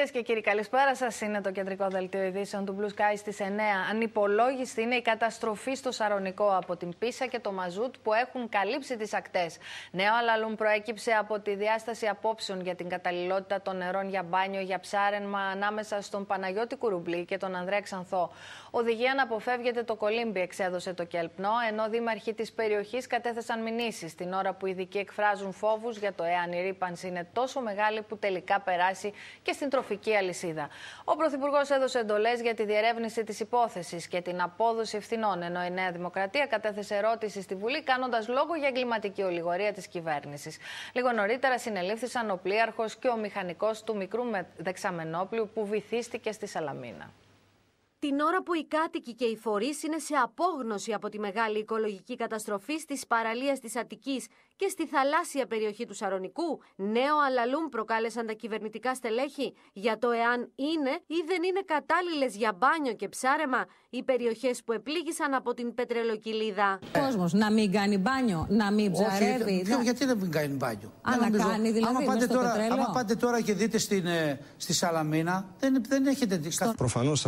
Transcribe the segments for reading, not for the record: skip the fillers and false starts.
Κυρίες και κύριοι, καλησπέρα σας. Είναι το κεντρικό δελτίο ειδήσεων του Blue Sky στις 9. Ανυπολόγιστη είναι η καταστροφή στο Σαρονικό από την πίσα και το μαζούτ που έχουν καλύψει τις ακτές. Νέο αλαλούμ προέκυψε από τη διάσταση απόψεων για την καταλληλότητα των νερών για μπάνιο, για ψάρενμα ανάμεσα στον Παναγιώτη Κουρουμπλή και τον Ανδρέα Ξανθό. Οδηγία να αποφεύγεται το κολύμπι, εξέδωσε το ΚΕΛΠΝΟ, ενώ δήμαρχοι της περιοχής κατέθεσαν μηνύσεις την ώρα που οι ειδικοί εκφράζουν φόβους για το εάν η ρύπανση είναι τόσο μεγάλη που τελικά περάσει και στην τροφική αλυσίδα. Ο Πρωθυπουργός έδωσε εντολές για τη διερεύνηση της υπόθεσης και την απόδοση ευθυνών, ενώ η Νέα Δημοκρατία κατέθεσε ερώτηση στη Βουλή κάνοντας λόγο για εγκληματική ολιγορία της κυβέρνησης. Λίγο νωρίτερα συνελήφθησαν ο πλοίαρχος και ο μηχανικός του μικρού δεξαμενόπλου που βυθίστηκε στη Σαλαμίνα. Την ώρα που οι κάτοικοι και οι φορείς είναι σε απόγνωση από τη μεγάλη οικολογική καταστροφή στις παραλίες της Αττικής και στη θαλάσσια περιοχή του Σαρονικού, νέο αλαλούμ προκάλεσαν τα κυβερνητικά στελέχη για το εάν είναι ή δεν είναι κατάλληλες για μπάνιο και ψάρεμα οι περιοχές που επλήγησαν από την πετρελοκυλίδα. Κόσμος να μην κάνει μπάνιο, να μην ψαρεύει. Γιατί να μην κάνει μπάνιο. Κάνει δηλαδή. Άμα πάτε τώρα και δείτε στη Σαλαμίνα, δεν έχετε δει. Προφανώς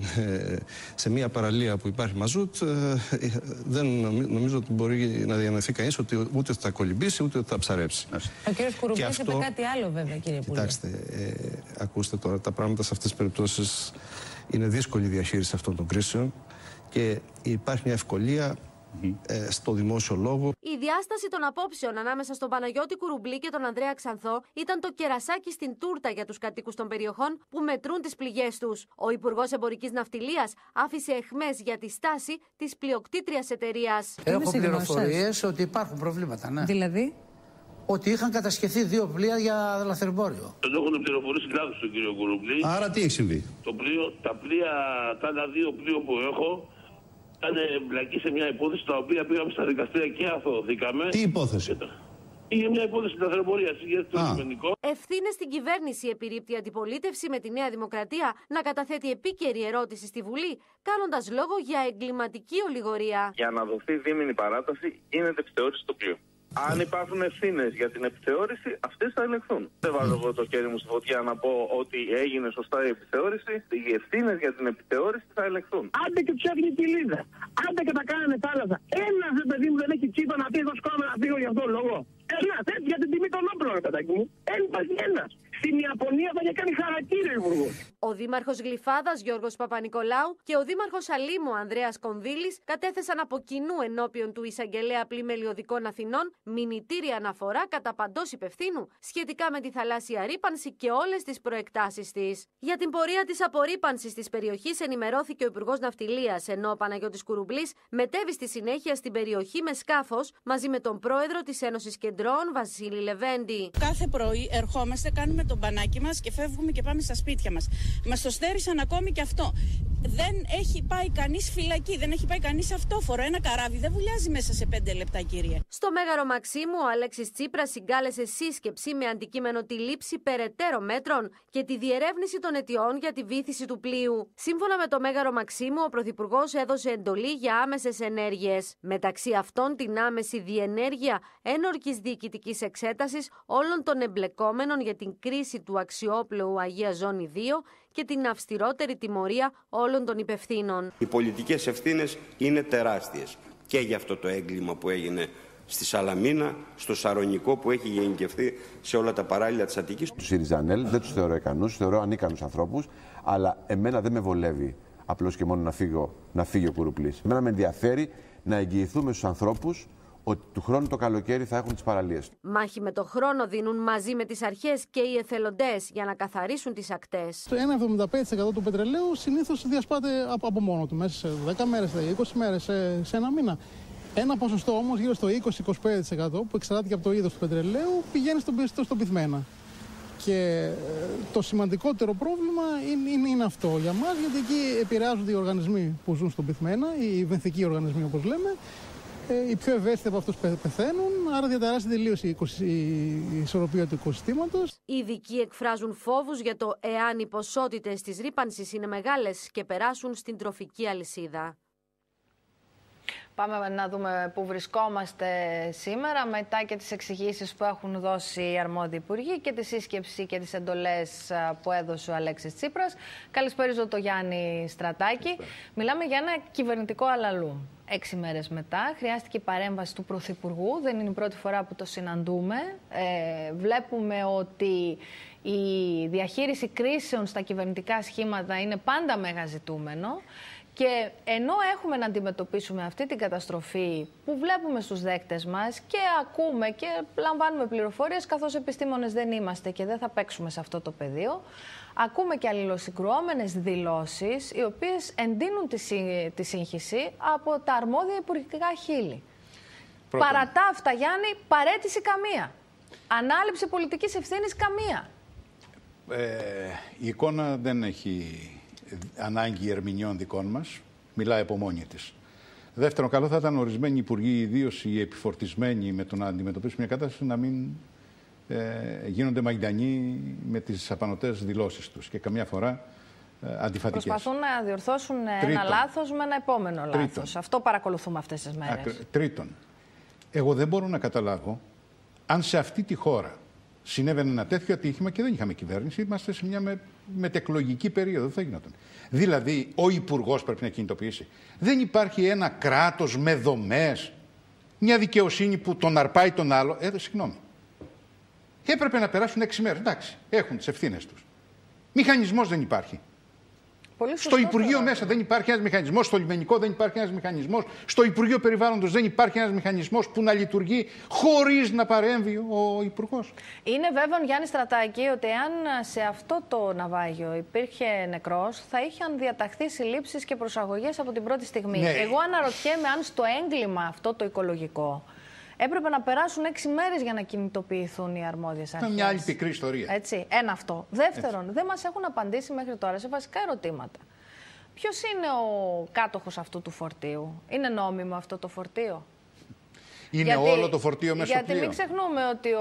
σε μια παραλία που υπάρχει μαζούτ, δεν νομίζω ότι μπορεί να διανοηθεί κανείς ότι ούτε θα κολυμπήσει ούτε θα ψαρέψει. Ο κύριος Κουρουμπλής είπε κάτι άλλο, βέβαια, κύριε Υπουργέ. Κοιτάξτε, ακούστε τώρα, τα πράγματα σε αυτές τις περιπτώσεις είναι δύσκολη διαχείριση αυτών των κρίσεων και υπάρχει μια ευκολία στο δημόσιο λόγο. Η διάσταση των απόψεων ανάμεσα στον Παναγιώτη Κουρουμπλή και τον Ανδρέα Ξανθό ήταν το κερασάκι στην τούρτα για τους κατοίκους των περιοχών που μετρούν τις πληγές τους. Ο Υπουργός Εμπορικής Ναυτιλίας άφησε εχμές για τη στάση της πλειοκτήτριας εταιρείας. Έχω πληροφορίες ότι υπάρχουν προβλήματα, ναι. Δηλαδή? Ότι είχαν κατασχεθεί 2 πλοία για λαθρεμπόριο. Δεν έχουν πληροφορήσει λάθος τον κύριο Κουρουμπλή. Άρα τι έχει συμβεί? Τα πλοία, τα άλλα 2 πλοία που έχω, ήταν εμπλακεί σε μια υπόθεση τα οποία πήγαμε στα δικαστήρια και αθωωθήκαμε. Τι υπόθεση? Είναι μια υπόθεση λαθρεμπορίας για το λιμενικό. Ευθύνες στην κυβέρνηση επιρρύπτει η αντιπολίτευση με τη Νέα Δημοκρατία να καταθέτει επίκαιρη ερώτηση στη Βουλή, κάνοντας λόγο για εγκληματική ολιγορία. Για να δοθεί δίμηνη παράταση, γίνεται επιθεώρηση στο πλοίο. Αν υπάρχουν ευθύνες για την επιθεώρηση, αυτές θα ελεγχθούν. Δεν βάζω εγώ το χέρι μου στη φωτιά να πω ότι έγινε σωστά η επιθεώρηση. Οι ευθύνες για την επιθεώρηση θα ελεγχθούν. Άντε και ψάχνει τη λίδα. Άντε και τα κάνανε θάλασσα. Ένας παιδί μου δεν έχει τσίπα να πει: εγώ σκόμαι να φύγω για αυτόν τον λόγο. Ένας έτσι για την τιμή των όπλων, ρε παιδάκι μου. Δεν υπάρχει ένας. Στην Ιαπωνία θα είχε κάνει χαρακτήρα υπουργό. Ο δήμαρχος Γλυφάδας Γιώργος Παπα-Νικολάου και ο δήμαρχος Αλήμου Ανδρέας Κονδύλης κατέθεσαν από κοινού ενώπιον του εισαγγελέα πλημελιωδικών Αθηνών μηνυτήρια αναφορά κατά παντός υπευθύνου σχετικά με τη θαλάσσια ρύπανση και όλες τις προεκτάσεις της. Για την πορεία της απορρύπανσης της περιοχής ενημερώθηκε ο Υπουργός Ναυτιλίας, ενώ ο Παναγιώτης Κουρουμπλής μετέβη στη συνέχεια στην περιοχή με σκάφος μαζί με τον πρόεδρο της Ένωσης Κεντρών, Βασίλη Λεβέντη. Κάθε πρωί ερχόμαστε, κάνουμε το μπανάκι μας και φεύγουμε και πάμε στα σπίτια μας. Μας το στέρισαν ακόμη και αυτό. Δεν έχει πάει κανείς φυλακή, δεν έχει πάει κανείς αυτόφορο. Ένα καράβι δεν βουλιάζει μέσα σε 5 λεπτά, κύριε. Στο Μέγαρο Μαξίμου, ο Αλέξης Τσίπρας συγκάλεσε σύσκεψη με αντικείμενο τη λήψη περαιτέρω μέτρων και τη διερεύνηση των αιτιών για τη βύθιση του πλοίου. Σύμφωνα με το Μέγαρο Μαξίμου, ο Πρωθυπουργός έδωσε εντολή για άμεσες ενέργειες. Μεταξύ αυτών, την άμεση διενέργεια ένορκης διοικητικής εξέτασης όλων των εμπλεκόμενων για την κρίση του αξιόπλοου Αγία Ζώνη 2 και την αυστηρότερη τιμωρία όλων των υπευθύνων. Οι πολιτικές ευθύνες είναι τεράστιες και για αυτό το έγκλημα που έγινε στη Σαλαμίνα, στο Σαρονικό που έχει γενικευθεί σε όλα τα παράλια της Αττικής. Τους Σιριζανέλ δεν τους θεωρώ ικανούς, τους θεωρώ ανίκανους ανθρώπους, αλλά εμένα δεν με βολεύει απλώς και μόνο να φύγει ο Κουρουμπλής. Εμένα με ενδιαφέρει να εγγυηθούμε στους ανθρώπους ότι του χρόνου το καλοκαίρι θα έχουν τις παραλίες. Μάχη με το χρόνο δίνουν μαζί με τις αρχές και οι εθελοντές για να καθαρίσουν τις ακτές. Το 1,75% του πετρελαίου συνήθως διασπάται από μόνο του, μέσα σε 10 μέρες, 20 μέρες, σε ένα μήνα. Ένα ποσοστό όμως γύρω στο 20-25% που εξαρτάται και από το είδος του πετρελαίου πηγαίνει στο πυθμένα. Και το σημαντικότερο πρόβλημα είναι αυτό για μας, γιατί εκεί επηρεάζονται οι οργανισμοί που ζουν στον πυθμένα, οι βενθικοί οργανισμοί όπως λέμε. Οι πιο ευαίσθητοι από αυτούς πεθαίνουν, άρα διαταράσσεται τελείως η ισορροπία του οικοσυστήματος. Οι ειδικοί εκφράζουν φόβους για το εάν οι ποσότητες της ρύπανσης είναι μεγάλες και περάσουν στην τροφική αλυσίδα. Πάμε να δούμε πού βρισκόμαστε σήμερα μετά και τις εξηγήσεις που έχουν δώσει οι αρμόδιοι υπουργοί και τη σύσκεψη και τις εντολές που έδωσε ο Αλέξης Τσίπρας. Καλησπέριζω τον Γιάννη Στρατάκη. Μιλάμε για ένα κυβερνητικό αλαλού. 6 μέρες μετά χρειάστηκε η παρέμβαση του Πρωθυπουργού. Δεν είναι η πρώτη φορά που το συναντούμε. Βλέπουμε ότι η διαχείριση κρίσεων στα κυβερνητικά σχήματα είναι πάντα μεγαζητούμενο. Και ενώ έχουμε να αντιμετωπίσουμε αυτή την καταστροφή που βλέπουμε στους δέκτες μας και ακούμε και λαμβάνουμε πληροφορίες, καθώς επιστήμονες δεν είμαστε και δεν θα παίξουμε σε αυτό το πεδίο, ακούμε και αλληλοσυγκρουόμενες δηλώσεις οι οποίες εντείνουν τη σύγχυση από τα αρμόδια υπουργικά χείλη. Παρά τα αυτά, Γιάννη, παρέτηση καμία. Ανάληψη πολιτικής ευθύνης καμία. Η εικόνα δεν έχει ανάγκη ερμηνεών δικών μας, μιλάει από μόνη της. Δεύτερον, καλό θα ήταν ορισμένοι υπουργοί, ιδίως οι επιφορτισμένοι με το να αντιμετωπίσουν μια κατάσταση, να μην γίνονται μαγειδανοί με τις απανωτές δηλώσεις τους και καμιά φορά αντιφατικές. Προσπαθούν να διορθώσουν ένα λάθος με ένα επόμενο λάθος. Αυτό παρακολουθούμε αυτές τις μέρες. Τρίτον, εγώ δεν μπορώ να καταλάβω αν σε αυτή τη χώρα συνέβαινε ένα τέτοιο ατύχημα και δεν είχαμε κυβέρνηση, είμαστε σε μια μετεκλογική περίοδο. Δεν θα γινόταν. Δηλαδή, ο υπουργός πρέπει να κινητοποιήσει. Δεν υπάρχει ένα κράτος με δομές, μια δικαιοσύνη που τον αρπάει τον άλλο. Συγγνώμη. Έπρεπε να περάσουν 6 μέρες. Εντάξει, έχουν τις ευθύνες τους. Μηχανισμός δεν υπάρχει. Στο Υπουργείο μέσα δεν υπάρχει ένας μηχανισμός, στο λιμενικό δεν υπάρχει ένας μηχανισμός, στο Υπουργείο Περιβάλλοντος δεν υπάρχει ένας μηχανισμός που να λειτουργεί χωρίς να παρέμβει ο Υπουργός. Είναι βέβαιο, Γιάννη Στρατάκη, ότι αν σε αυτό το ναυάγιο υπήρχε νεκρός, θα είχαν διαταχθεί συλλήψεις και προσαγωγές από την πρώτη στιγμή. Ναι. Εγώ αναρωτιέμαι αν στο έγκλημα αυτό το οικολογικό έπρεπε να περάσουν 6 μέρες για να κινητοποιηθούν οι αρμόδιες αρχές. Μια άλλη πικρή ιστορία. Έτσι, ένα αυτό. Δεύτερον, δεν μας έχουν απαντήσει μέχρι τώρα σε βασικά ερωτήματα. Ποιος είναι ο κάτοχος αυτού του φορτίου? Είναι νόμιμο αυτό το φορτίο? Είναι όλο το φορτίο μέσα στο πλοίο? Γιατί μην ξεχνούμε ότι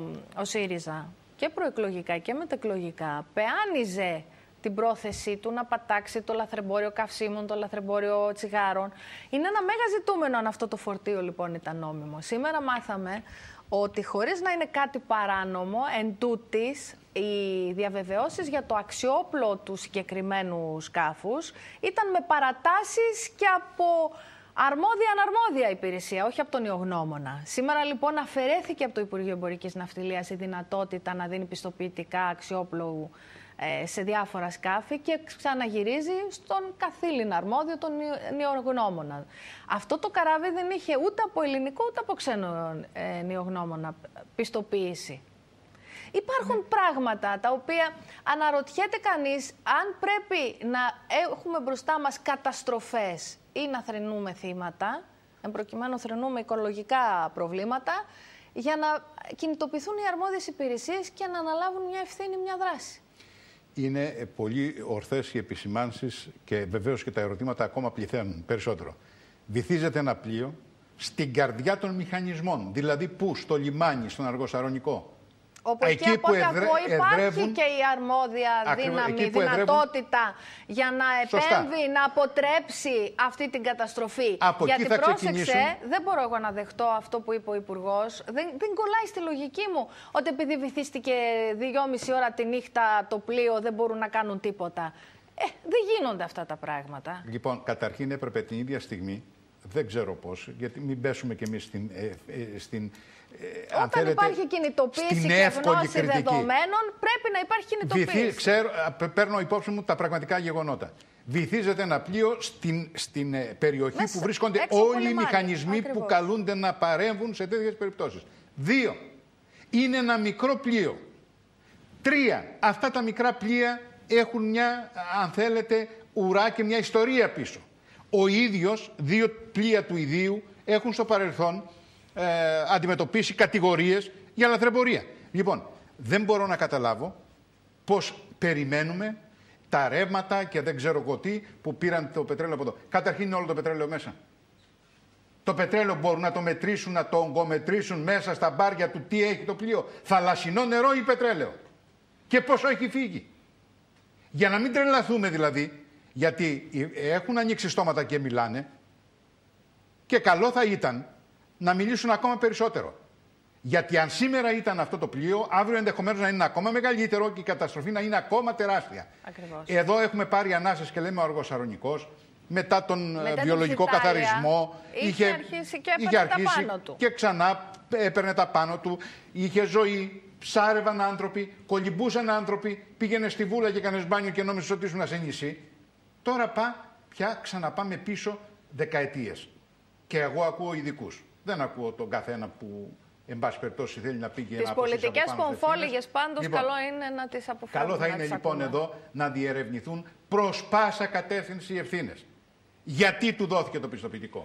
ο ΣΥΡΙΖΑ και προεκλογικά και μετεκλογικά πεάνιζε την πρόθεσή του να πατάξει το λαθρεμπόριο καυσίμων, το λαθρεμπόριο τσιγάρων. Είναι ένα μέγα ζητούμενο αν αυτό το φορτίο λοιπόν ήταν νόμιμο. Σήμερα μάθαμε ότι χωρίς να είναι κάτι παράνομο, εν τούτης, οι διαβεβαιώσεις για το αξιόπλο του συγκεκριμένου σκάφους ήταν με παρατάσεις και από αρμόδια-αναρμόδια υπηρεσία, όχι από τον ιογνώμονα. Σήμερα λοιπόν αφαιρέθηκε από το Υπουργείο Εμπορικής Ναυτιλίας η δυνατότητα να δίνει πιστοποιητικά αξιόπλου σε διάφορα σκάφη και ξαναγυρίζει στον καθήλυνα αρμόδιο, τον νιογνώμονα. Αυτό το καράβι δεν είχε ούτε από ελληνικό ούτε από ξένο νιογνώμονα πιστοποίηση. Υπάρχουν πράγματα τα οποία αναρωτιέται κανείς αν πρέπει να έχουμε μπροστά μας καταστροφές ή να θρηνούμε θύματα, εν προκειμένου θρηνούμε οικολογικά προβλήματα, για να κινητοποιηθούν οι αρμόδιες υπηρεσίες και να αναλάβουν μια ευθύνη, μια δράση. Είναι πολύ ορθές οι επισημάνσεις και βεβαίως και τα ερωτήματα ακόμα πληθαίνουν περισσότερο. Βυθίζεται ένα πλοίο στην καρδιά των μηχανισμών, δηλαδή πού? Στο λιμάνι, στον Αργοσαρονικό. Όπου εκεί από ό,τι ακούω υπάρχει και η αρμόδια δύναμη, δυνατότητα για να επέμβει, να αποτρέψει αυτή την καταστροφή. Γιατί πρόσεξε, δεν μπορώ εγώ να δεχτώ αυτό που είπε ο Υπουργός. Δεν κολλάει στη λογική μου ότι επειδή βυθίστηκε 2,5 ώρα τη νύχτα το πλοίο δεν μπορούν να κάνουν τίποτα. Δεν γίνονται αυτά τα πράγματα. Λοιπόν, καταρχήν έπρεπε την ίδια στιγμή, δεν ξέρω πώς, γιατί μην πέσουμε κι εμείς στην όταν θέλετε, υπάρχει κινητοποίηση και γνώση δεδομένων, πρέπει να υπάρχει κινητοποίηση. Παίρνω υπόψη μου τα πραγματικά γεγονότα. Βυθίζεται ένα πλοίο στην περιοχή που βρίσκονται όλοι οι μηχανισμοί που καλούνται να παρέμβουν σε τέτοιες περιπτώσεις. 2. Είναι ένα μικρό πλοίο. 3. Αυτά τα μικρά πλοία έχουν μια, αν θέλετε, ουρά και μια ιστορία πίσω. Ο ίδιος, 2 πλοία του ιδίου έχουν στο παρελθόν αντιμετωπίσει κατηγορίες για λαθρεμπορία. Λοιπόν, δεν μπορώ να καταλάβω πώς περιμένουμε τα ρεύματα και δεν ξέρω εγώ τι που πήραν το πετρέλαιο από εδώ. Καταρχήν είναι όλο το πετρέλαιο μέσα. Το πετρέλαιο μπορούν να το μετρήσουν, να το ογκομετρήσουν μέσα στα μπάρια του τι έχει το πλοίο. Θαλασσινό νερό ή πετρέλαιο. Και πόσο έχει φύγει. Για να μην τρελαθούμε δηλαδή, γιατί έχουν ανοίξει στόματα και μιλάνε, Και καλό θα ήταν να μιλήσουν ακόμα περισσότερο. Γιατί αν σήμερα ήταν αυτό το πλοίο, αύριο ενδεχομένως να είναι ακόμα μεγαλύτερο και η καταστροφή να είναι ακόμα τεράστια. Ακριβώς. Εδώ έχουμε πάρει ανάσες και λέμε ο Αργοσαρονικός, μετά τον βιολογικό καθαρισμό, είχε αρχίσει και έπαιρνε τα πάνω του. Και ξανά έπαιρνε τα πάνω του, είχε ζωή, ψάρευαν άνθρωποι, κολυμπούσαν άνθρωποι, πήγαινε στη βούλα και έκανε μπάνιο και νόμιζε ότι ήσουν σε νησί. Τώρα πια ξαναπάμε πίσω δεκαετίες. Και εγώ ακούω ειδικούς. Δεν ακούω τον καθένα που, εν πάση περιπτώσει, θέλει να πήγε τις πολιτικές κομφόλιγες πάντως λοιπόν, καλό είναι να τις αποφεύγουμε. Καλό θα είναι λοιπόν εδώ να διερευνηθούν προς πάσα κατεύθυνση οι ευθύνες. Γιατί του δόθηκε το πιστοποιητικό.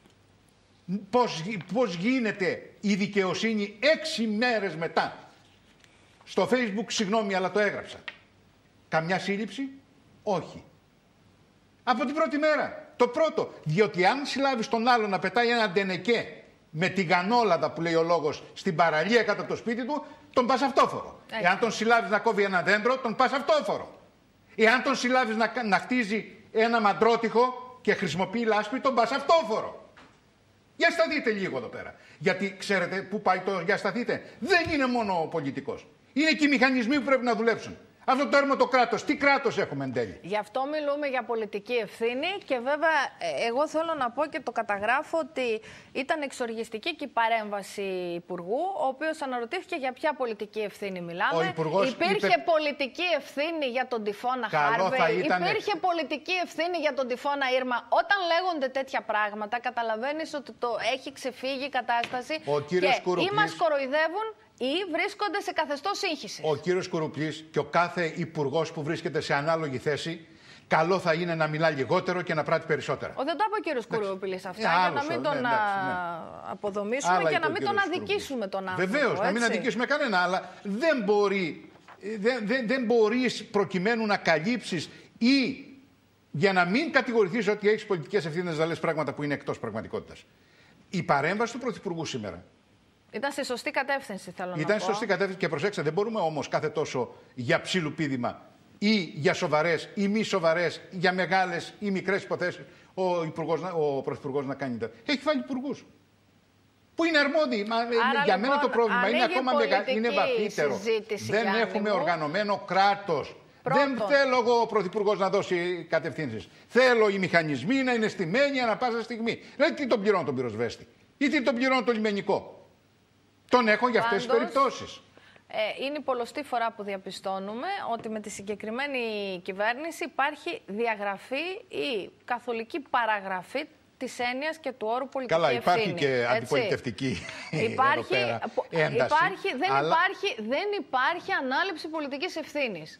Πώς γίνεται η δικαιοσύνη 6 μέρες μετά. Στο Facebook, συγγνώμη, αλλά το έγραψα. Καμιά σύλληψη, όχι. Από την πρώτη μέρα. Το πρώτο. Διότι αν συλλάβεις τον άλλο να πετάει ένα ντενεκέ με τη γανόλαδα που λέει ο λόγος στην παραλία κάτω από το σπίτι του, τον πας αυτόφορο. Εάν τον συλλάβεις να κόβει ένα δέντρο, τον πας αυτόφορο. Εάν τον συλλάβεις να χτίζει ένα μαντρότυχο και χρησιμοποιεί λάσπη, τον πας αυτόφορο. Για σταθείτε λίγο εδώ πέρα. Γιατί ξέρετε πού πάει το για σταθείτε. Δεν είναι μόνο ο πολιτικός. Είναι και οι μηχανισμοί που πρέπει να δουλέψουν. Αυτό το έρμο το κράτος. Τι κράτος έχουμε εν τέλει. Γι' αυτό μιλούμε για πολιτική ευθύνη και βέβαια εγώ θέλω να πω και το καταγράφω ότι ήταν εξοργιστική και η παρέμβαση Υπουργού, ο οποίος αναρωτήθηκε για ποια πολιτική ευθύνη μιλάμε. Υπήρχε πολιτική ευθύνη για τον τυφώνα Χάρβεϊ, υπήρχε πολιτική ευθύνη για τον τυφώνα Ήρμα. Όταν λέγονται τέτοια πράγματα καταλαβαίνεις ότι το έχει ξεφύγει η κατάσταση και ή μας κοροϊδεύουν ή βρίσκονται σε καθεστώς σύγχυσης. Ο κύριος Κουρουπλής και ο κάθε υπουργός που βρίσκεται σε ανάλογη θέση, καλό θα είναι να μιλά λιγότερο και να πράττει περισσότερα. Δεν το είπε ο κύριος Κουρουπλής αυτά, για να μην τον αποδομήσουμε και να μην τον αδικήσουμε τον άνθρωπο. Βεβαίως, να μην αδικήσουμε κανένα, αλλά δεν μπορείς προκειμένου να καλύψεις ή για να μην κατηγορηθείς ότι έχεις πολιτικές ευθύνες να λες πράγματα που είναι εκτός πραγματικότητας. Η παρέμβαση του Πρωθυπουργού σήμερα ήταν στη σωστή κατεύθυνση, θέλω να πω. Ήταν στη σωστή κατεύθυνση και προσέξτε, δεν μπορούμε όμως κάθε τόσο για ψιλοπίδημα ή για σοβαρές ή μη σοβαρές, για μεγάλες ή μικρές υποθέσεις ο Πρωθυπουργός να κάνει. Έχει βάλει υπουργούς που είναι αρμόδιοι. Για μένα το πρόβλημα είναι ακόμα είναι βαθύτερο. Δεν έχουμε οργανωμένο κράτος. Δεν θέλω εγώ ο Πρωθυπουργός να δώσει κατευθύνσεις. Θέλω οι μηχανισμοί να είναι στημένοι ανά πάσα στιγμή. Δηλαδή, τι τον πληρώνω τον πυροσβέστη ή τι τον πληρώνω το λιμενικό. Τον έχω για αυτές τις περιπτώσεις. Είναι η πολλωστή φορά που διαπιστώνουμε ότι με τη συγκεκριμένη κυβέρνηση υπάρχει διαγραφή ή καθολική παραγραφή της έννοιας και του όρου πολιτική ευθύνη. Καλά, υπάρχει και αντιπολιτευτική ένταση. Δεν υπάρχει ανάληψη πολιτικής ευθύνης.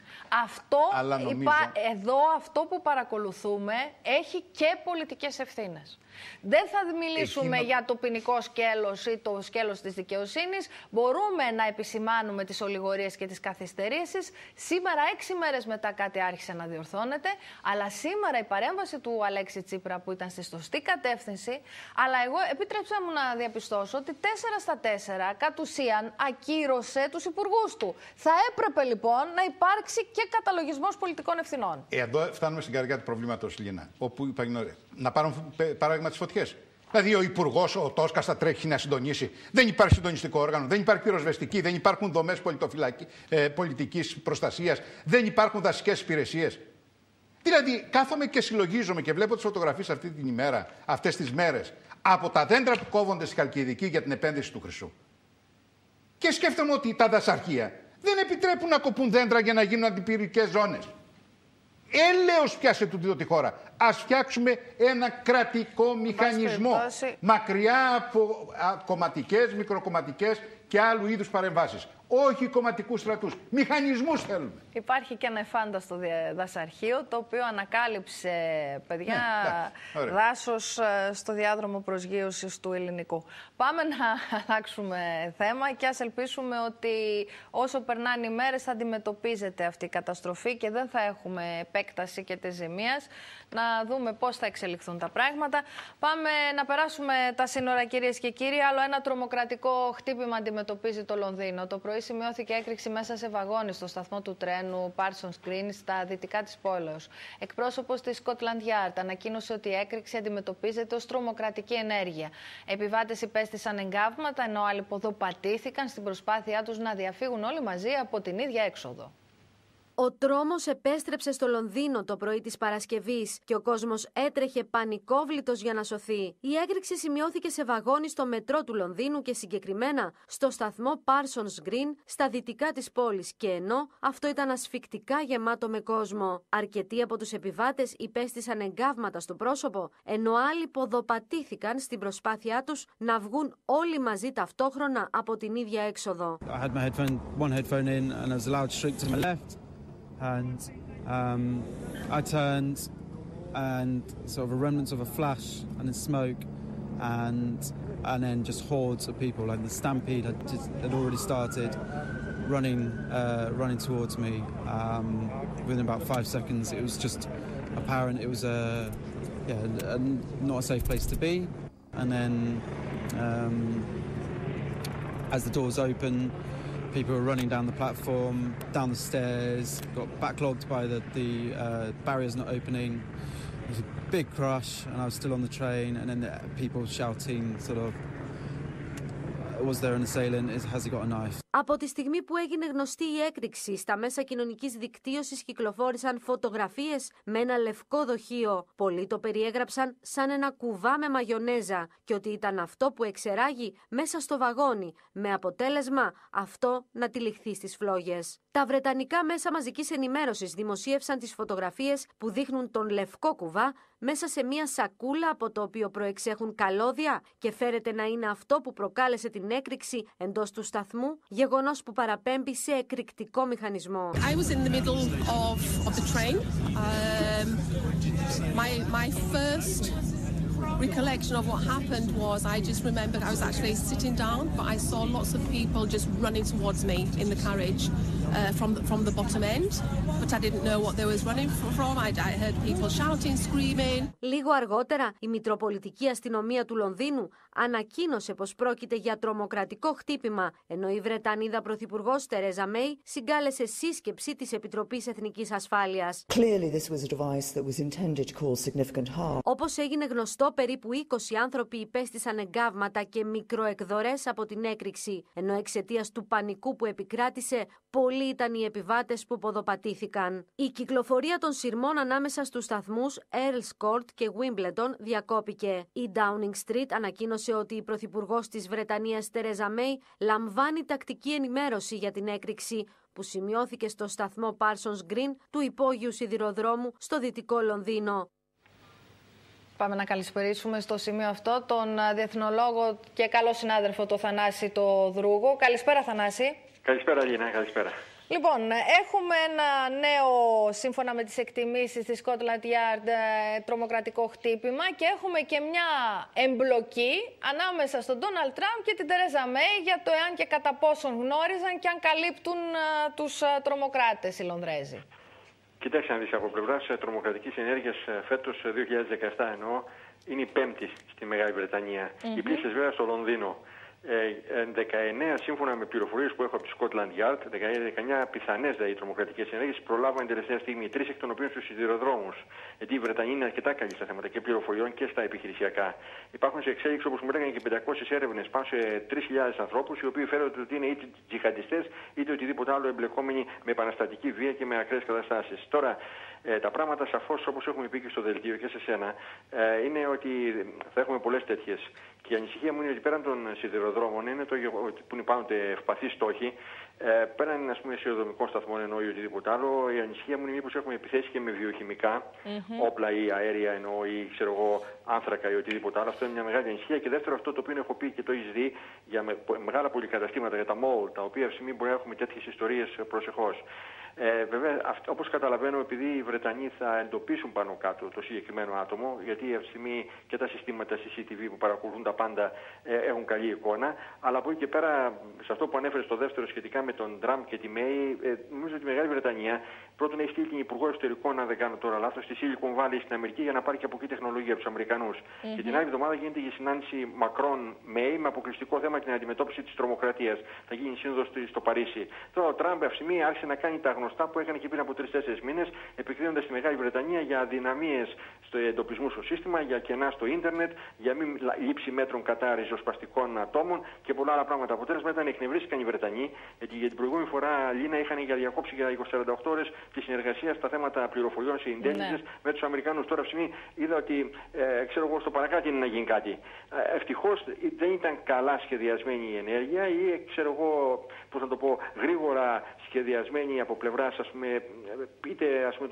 Εδώ αυτό που παρακολουθούμε έχει και πολιτικές ευθύνες. Δεν θα μιλήσουμε για το ποινικό σκέλος ή το σκέλος της δικαιοσύνης. Μπορούμε να επισημάνουμε τις ολιγορίες και τις καθυστερήσεις. Σήμερα, 6 μέρες μετά, κάτι άρχισε να διορθώνεται. Αλλά σήμερα η παρέμβαση του Αλέξη Τσίπρα, που ήταν στη σωστή κατεύθυνση, αλλά εγώ επιτρέψα μου να διαπιστώσω ότι 4 στα 4 κατ' ουσίαν ακύρωσε τους υπουργούς του. Θα έπρεπε λοιπόν να υπάρξει και καταλογισμός πολιτικών ευθυνών. Εδώ φτάνουμε στην καρδιά του προβλήματος, Λίνα. Όπου να πάρουμε παράδειγμα τις φωτιές. Δηλαδή, ο υπουργός, ο Τόσκας, θα τρέχει να συντονίσει. Δεν υπάρχει συντονιστικό όργανο, δεν υπάρχει πυροσβεστική, δεν υπάρχουν δομές πολιτικής προστασίας, δεν υπάρχουν δασικές υπηρεσίες. Δηλαδή, κάθομαι και συλλογίζομαι και βλέπω τις φωτογραφίες αυτή την ημέρα, αυτές τις μέρες, από τα δέντρα που κόβονται στη Χαλκιδική για την επένδυση του χρυσού. Και σκέφτομαι ότι τα δασαρχεία δεν επιτρέπουν να κοπούν δέντρα για να γίνουν αντιπυρικές ζώνες. Έλεος πιάσε τούτη τη χώρα. Ας φτιάξουμε ένα κρατικό μηχανισμό μακριά από κομματικές, μικροκομματικές και άλλου είδους παρεμβάσεις. Όχι κομματικούς στρατούς. Μηχανισμούς θέλουμε. Υπάρχει και ένα εφάνταστο δασαρχείο, το οποίο ανακάλυψε, παιδιά, δάσος στο διάδρομο προσγείωσης του Ελληνικού. Πάμε να αλλάξουμε θέμα και ας ελπίσουμε ότι όσο περνάνε οι μέρες θα αντιμετωπίζεται αυτή η καταστροφή και δεν θα έχουμε επέκταση και της ζημίας. Να δούμε πώς θα εξελιχθούν τα πράγματα. Πάμε να περάσουμε τα σύνορα, κυρίες και κύριοι. Άλλο ένα τρομοκρατικό χτύπημα αντιμετωπίζουμε αντιμετωπίζει το Λονδίνο. Το πρωί σημειώθηκε έκρηξη μέσα σε βαγόνι στο σταθμό του τρένου Parsons Green στα δυτικά της πόλεως. Εκπρόσωπος της Scotland Yard ανακοίνωσε ότι η έκρηξη αντιμετωπίζεται ως τρομοκρατική ενέργεια. Επιβάτες υπέστησαν εγκάβματα, ενώ άλλοι ποδοπατήθηκαν στην προσπάθειά τους να διαφύγουν όλοι μαζί από την ίδια έξοδο. Ο τρόμος επέστρεψε στο Λονδίνο το πρωί της Παρασκευής και ο κόσμος έτρεχε πανικόβλητος για να σωθεί. Η έκρηξη σημειώθηκε σε βαγόνι στο μετρό του Λονδίνου και συγκεκριμένα στο σταθμό Parsons Green στα δυτικά της πόλης, και ενώ αυτό ήταν ασφικτικά γεμάτο με κόσμο. Αρκετοί από τους επιβάτες υπέστησαν εγκάβματα στο πρόσωπο, ενώ άλλοι ποδοπατήθηκαν στην προσπάθειά τους να βγουν όλοι μαζί ταυτόχρονα από την ίδια έξοδο. And I turned, and sort of a remnants of a flash and then smoke, and then just hordes of people. Like the stampede had already started, running towards me. Within about 5 seconds, it was just apparent it was not a safe place to be. And then, as the doors open, people were running down the platform, down the stairs, got backlogged by the barriers not opening. It was a big crush, and I was still on the train, and then people shouting sort of, was there an assailant? Has he got a knife? Από τη στιγμή που έγινε γνωστή η έκρηξη, στα μέσα κοινωνικής δικτύωσης κυκλοφόρησαν φωτογραφίες με ένα λευκό δοχείο. Πολλοί το περιέγραψαν σαν ένα κουβά με μαγιονέζα και ότι ήταν αυτό που εξεράγει μέσα στο βαγόνι, με αποτέλεσμα αυτό να τυλιχθεί στις φλόγες. Τα βρετανικά μέσα μαζικής ενημέρωσης δημοσίευσαν τις φωτογραφίες που δείχνουν τον λευκό κουβά μέσα σε μια σακούλα από το οποίο προεξέχουν καλώδια και φέρεται να είναι αυτό που προκάλεσε την έκρηξη εντός του σταθμού, γεγονός που παραπέμπει σε εκρηκτικό μηχανισμό. I was in the middle of the train. My first recollection of what happened was I just remembered I was actually sitting down, but I saw lots of people just running towards me in the carriage from the bottom end, but I didn't know what they was running from. I heard people shouting, screaming. Λίγο αργότερα, η Μητροπολιτική Αστυνομία του Λονδίνου ανακοίνωσε πως πρόκειται για τρομοκρατικό χτύπημα, ενώ η Βρετανίδα Πρωθυπουργός Τερέζα Μέι συγκάλεσε σύσκεψη της Επιτροπής Εθνικής Ασφάλειας. Όπως έγινε γνωστό, περίπου 20 άνθρωποι υπέστησαν εγκάβματα και μικροεκδορές από την έκρηξη, ενώ εξαιτίας του πανικού που επικράτησε, πολλοί ήταν οι επιβάτες που ποδοπατήθηκαν. Η κυκλοφορία των σειρμών ανάμεσα στους σταθμούς Earls Court και Wimbledon διακόπηκε. Η Downing Street ανακοίνωσε ότι η Πρωθυπουργός της Βρετανίας Τερέζα Μέι λαμβάνει τακτική ενημέρωση για την έκρηξη που σημειώθηκε στο σταθμό Parsons Green του υπόγειου σιδηροδρόμου στο δυτικό Λονδίνο. Πάμε να καλησπερίσουμε στο σημείο αυτό τον διεθνολόγο και καλό συνάδελφο, τον Θανάση το Δρούγο. Καλησπέρα, Θανάση. Καλησπέρα, Λίνα. Καλησπέρα. Λοιπόν, έχουμε ένα νέο, σύμφωνα με τις εκτιμήσεις της Scotland Yard, τρομοκρατικό χτύπημα και έχουμε και μια εμπλοκή ανάμεσα στον Ντόναλντ Τραμπ και την Τερέζα Μέι για το εάν και κατά πόσον γνώριζαν και αν καλύπτουν τους τρομοκράτες οι Λονδρέζοι. Κοιτάξτε να δεις, από πλευράς τρομοκρατικής ενέργειας φέτος, 2017 εννοώ, είναι η πέμπτη στη Μεγάλη Βρετανία. Οι πλήξεις βέβαια στο Λονδίνο. 19 σύμφωνα με πληροφορίες που έχω από τη Scotland Yard, 19 πιθανές δηλαδή τρομοκρατικές ενέργειες προλάβαν την τελευταία στιγμή, 3 εκ των οποίων στους σιδηροδρόμους. Γιατί η Βρετανία είναι αρκετά καλή στα θέματα και πληροφοριών και στα επιχειρησιακά. Υπάρχουν σε εξέλιξη, όπως μου λέγανε, και 500 έρευνες πάνω σε 3.000 ανθρώπους, οι οποίοι φέρονται ότι είναι είτε τζιχαντιστές είτε οτιδήποτε άλλο εμπλεκόμενοι με επαναστατική βία και με ακραίες καταστάσεις. Τώρα, τα πράγματα σαφώς, όπως έχουμε πει και στο δελτίο και σε σένα, είναι ότι θα έχουμε πολλές τέτοιες. Και η ανησυχία μου είναι ότι πέραν των σιδηροδρόμων είναι το που είναι πάντοτε ευπαθείς στόχοι, πέραν ας πούμε σιδηροδρομικών σταθμών εννοώ ή οτιδήποτε άλλο, η οτιδήποτε είναι μήπως έχουμε επιθέσει και με βιοχημικά όπλα ή αέρια εννοώ ή ξέρω εγώ άνθρακα ή οτιδήποτε άλλο. Αυτό είναι μια μεγάλη ανησυχία. Και δεύτερο, αυτό το οποίο έχω πει και το έχεις δει για μεγάλα πολυκαταστήματα, για τα mall, τα οποία αυτή τη στιγμή μπορεί να έχουμε τέτοιες ιστορίες προσεχώς. Βέβαια, όπως καταλαβαίνω, επειδή οι Βρετανοί θα εντοπίσουν πάνω κάτω το συγκεκριμένο άτομο, γιατί αυτή τη στιγμή και τα συστήματα CCTV που παρακολουθούν τα πάντα έχουν καλή εικόνα, αλλά από εκεί και πέρα, σε αυτό που ανέφερε στο δεύτερο σχετικά με τον Τραμπ και τη Μέι, νομίζω ότι η Μεγάλη Βρετανία Πρώτον, έχει στείλει την Υπουργό Εσωτερικών, αν δεν κάνω τώρα λάθος, στη Silicon Valley στην Αμερική για να πάρει και από εκεί τεχνολογία από τους Αμερικανούς. Και την άλλη εβδομάδα γίνεται η συνάντηση Μακρόν-Μέι με αποκλειστικό θέμα την αντιμετώπιση της τρομοκρατίας. Θα γίνει σύνοδος στο Παρίσι. Τώρα ο Τραμπ αυτή τη στιγμή άρχισε να κάνει τα γνωστά που έκανε και πριν από 3-4 μήνες, επικρίνοντας τη Μεγάλη Βρετανία για αδυναμίες στο εντοπισμό στο σύστημα, για κενά στο ίντερνετ, για μη λήψη μέτρων κατά ριζοσπαστικών ατόμων και πολλά άλλα πράγματα. Αποτέλεσμα ήταν εκνευρίστηκαν οι Βρετανοί, γιατί για την προηγούμενη φορά Λίνα είχαν διακόψει για 48 ώρες τη συνεργασία στα θέματα πληροφοριών σε intelligence με τους Αμερικανούς. Τώρα αυτή τη στιγμή είδα ότι ξέρω εγώ στο παρακράτη είναι να γίνει κάτι. Ευτυχώς δεν ήταν καλά σχεδιασμένη η ενέργεια ή ξέρω εγώ πώς να το πω γρήγορα σχεδιασμένη από πλευράς είτε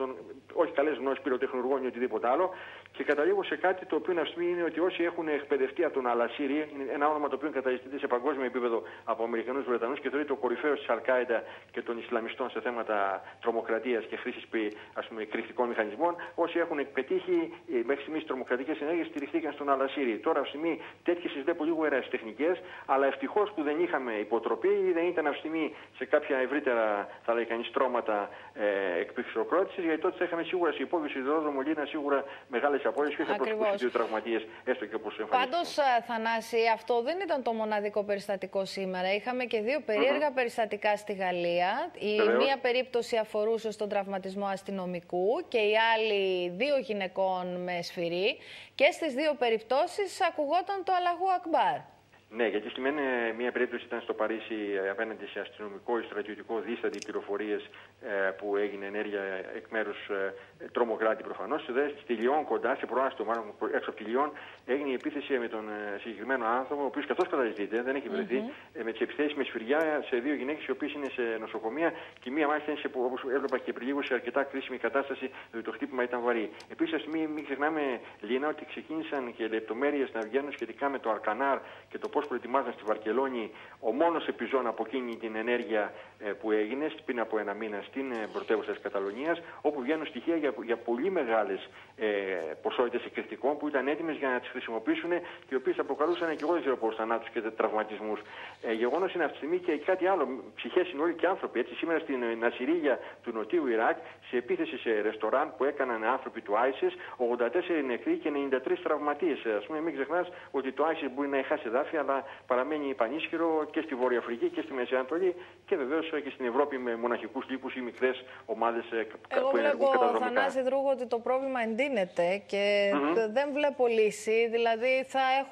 όχι καλές γνώσεις πυροτεχνουργών ή οτιδήποτε άλλο. Και καταλήγω σε κάτι το οποίο αυτή είναι ότι όσοι έχουν εκπαιδευτεί από τον Αλασίρι, είναι ένα όνομα το οποίο καταδεικνύεται σε παγκόσμιο επίπεδο από Αμερικανούς Βρετανούς και θεωρείται ο κορυφαίος της Αλ-Κάιντα και των Ισλαμιστών σε θέματα τρομοκρατίας και χρήσης κρυφτικών μηχανισμών. Όσοι έχουν πετύχει μέχρι στιγμής τρομοκρατικές ενέργειες στηριχθήκαν στον Αλασίρι. Τώρα αυτή τη στιγμή τέτοιες βλέπω λίγο ερασιτεχνικές, αλλά ευτυχώς που δεν είχαμε υποτροπή ή δεν ήταν αυτή τη στιγμή σε κάποια ευρύτερα θα λέει κανείς στρώματα εκπληξιοκρότησης, γιατί τότε θα είχαμε σίγουρα σε υπόγειο σιδηρόδρομο Λίνα σίγουρα μεγάλες απώλειες και θα προσφέρει δύο τραυματίες, έστω και όπως εμφανίστηκαν. Πάντως, Θανάση, αυτό δεν ήταν το μοναδικό περιστατικό σήμερα. Είχαμε και δύο περίεργα περιστατικά στη Γαλλία. Η μία περίπτωση αφορούσε στον τραυματισμό αστυνομικού και η άλλη δύο γυναικών με σφυρί. Και στις δύο περιπτώσεις ακουγόταν το Αλλάχου Ακμπάρ. Ναι, γιατί σημαίνει μια περίπτωση ήταν στο Παρίσι απέναντι σε αστυνομικό ή στρατιωτικό δίσταντη πληροφορίες που έγινε ενέργεια εκ μέρους τρομοκράτη προφανώς. Στη Λιόν κοντά, σε προάστιο μάλλον έξω από τη Λιόν, έγινε η επίθεση με τον συγκεκριμένο άνθρωπο, ο οποίος καθώς καταζητείται, δεν έχει βρεθεί, με τις επιθέσεις με σφυριά σε δύο γυναίκες οι οποίες είναι σε νοσοκομεία και μία μάλιστα είναι, όπως έβλεπα και πριν λίγο, σε αρκετά κρίσιμη κατάσταση, διότι το χτύπημα ήταν βαρύ. Επίσης, μην ξεχνάμε, Λίνα, ότι ξεκίνησαν και λεπτομέρειες να βγαίνουν σχετικά με το Αρκανάρ και το πώς προετοιμάζαν στη Βαρκελόνη ο μόνος επιζών από εκείνη την ενέργεια που έγινε πριν από ένα μήνα στην πρωτεύουσα της Καταλωνίας, όπου βγαίνουν στοιχεία για πολύ μεγάλες ποσότητες εκρηκτικών που ήταν έτοιμες για να τις χρησιμοποιήσουν και οι οποίες θα προκαλούσαν και εγώ δεν ξέρω πώς θανάτους και τραυματισμούς. Γεγονός είναι αυτή τη στιγμή και κάτι άλλο. Ψυχές είναι όλοι και άνθρωποι. Έτσι, σήμερα στην Νασιρίγια του Νοτιού Ιράκ, σε επίθεση σε ρεστοράν που έκαναν άνθρωποι του ISIS, 84 νεκροί και 93 τραυματίες. Ας πούμε, μην ξεχνάς ότι το ISIS μπορεί να έχάσει εδάφια, αλλά παραμένει πανίσχυρο και στη Βόρεια Αφρική και στη Μέση Ανατολή και βεβαίως και στην Ευρώπη με μοναχικούς λύκους ή μικρές ομάδες που ενεργούν καταδρομικά. Εγώ βλέπω, Θανάση Δρούγο, ότι το πρόβλημα εντείνεται και δεν βλέπω λύση. Δηλαδή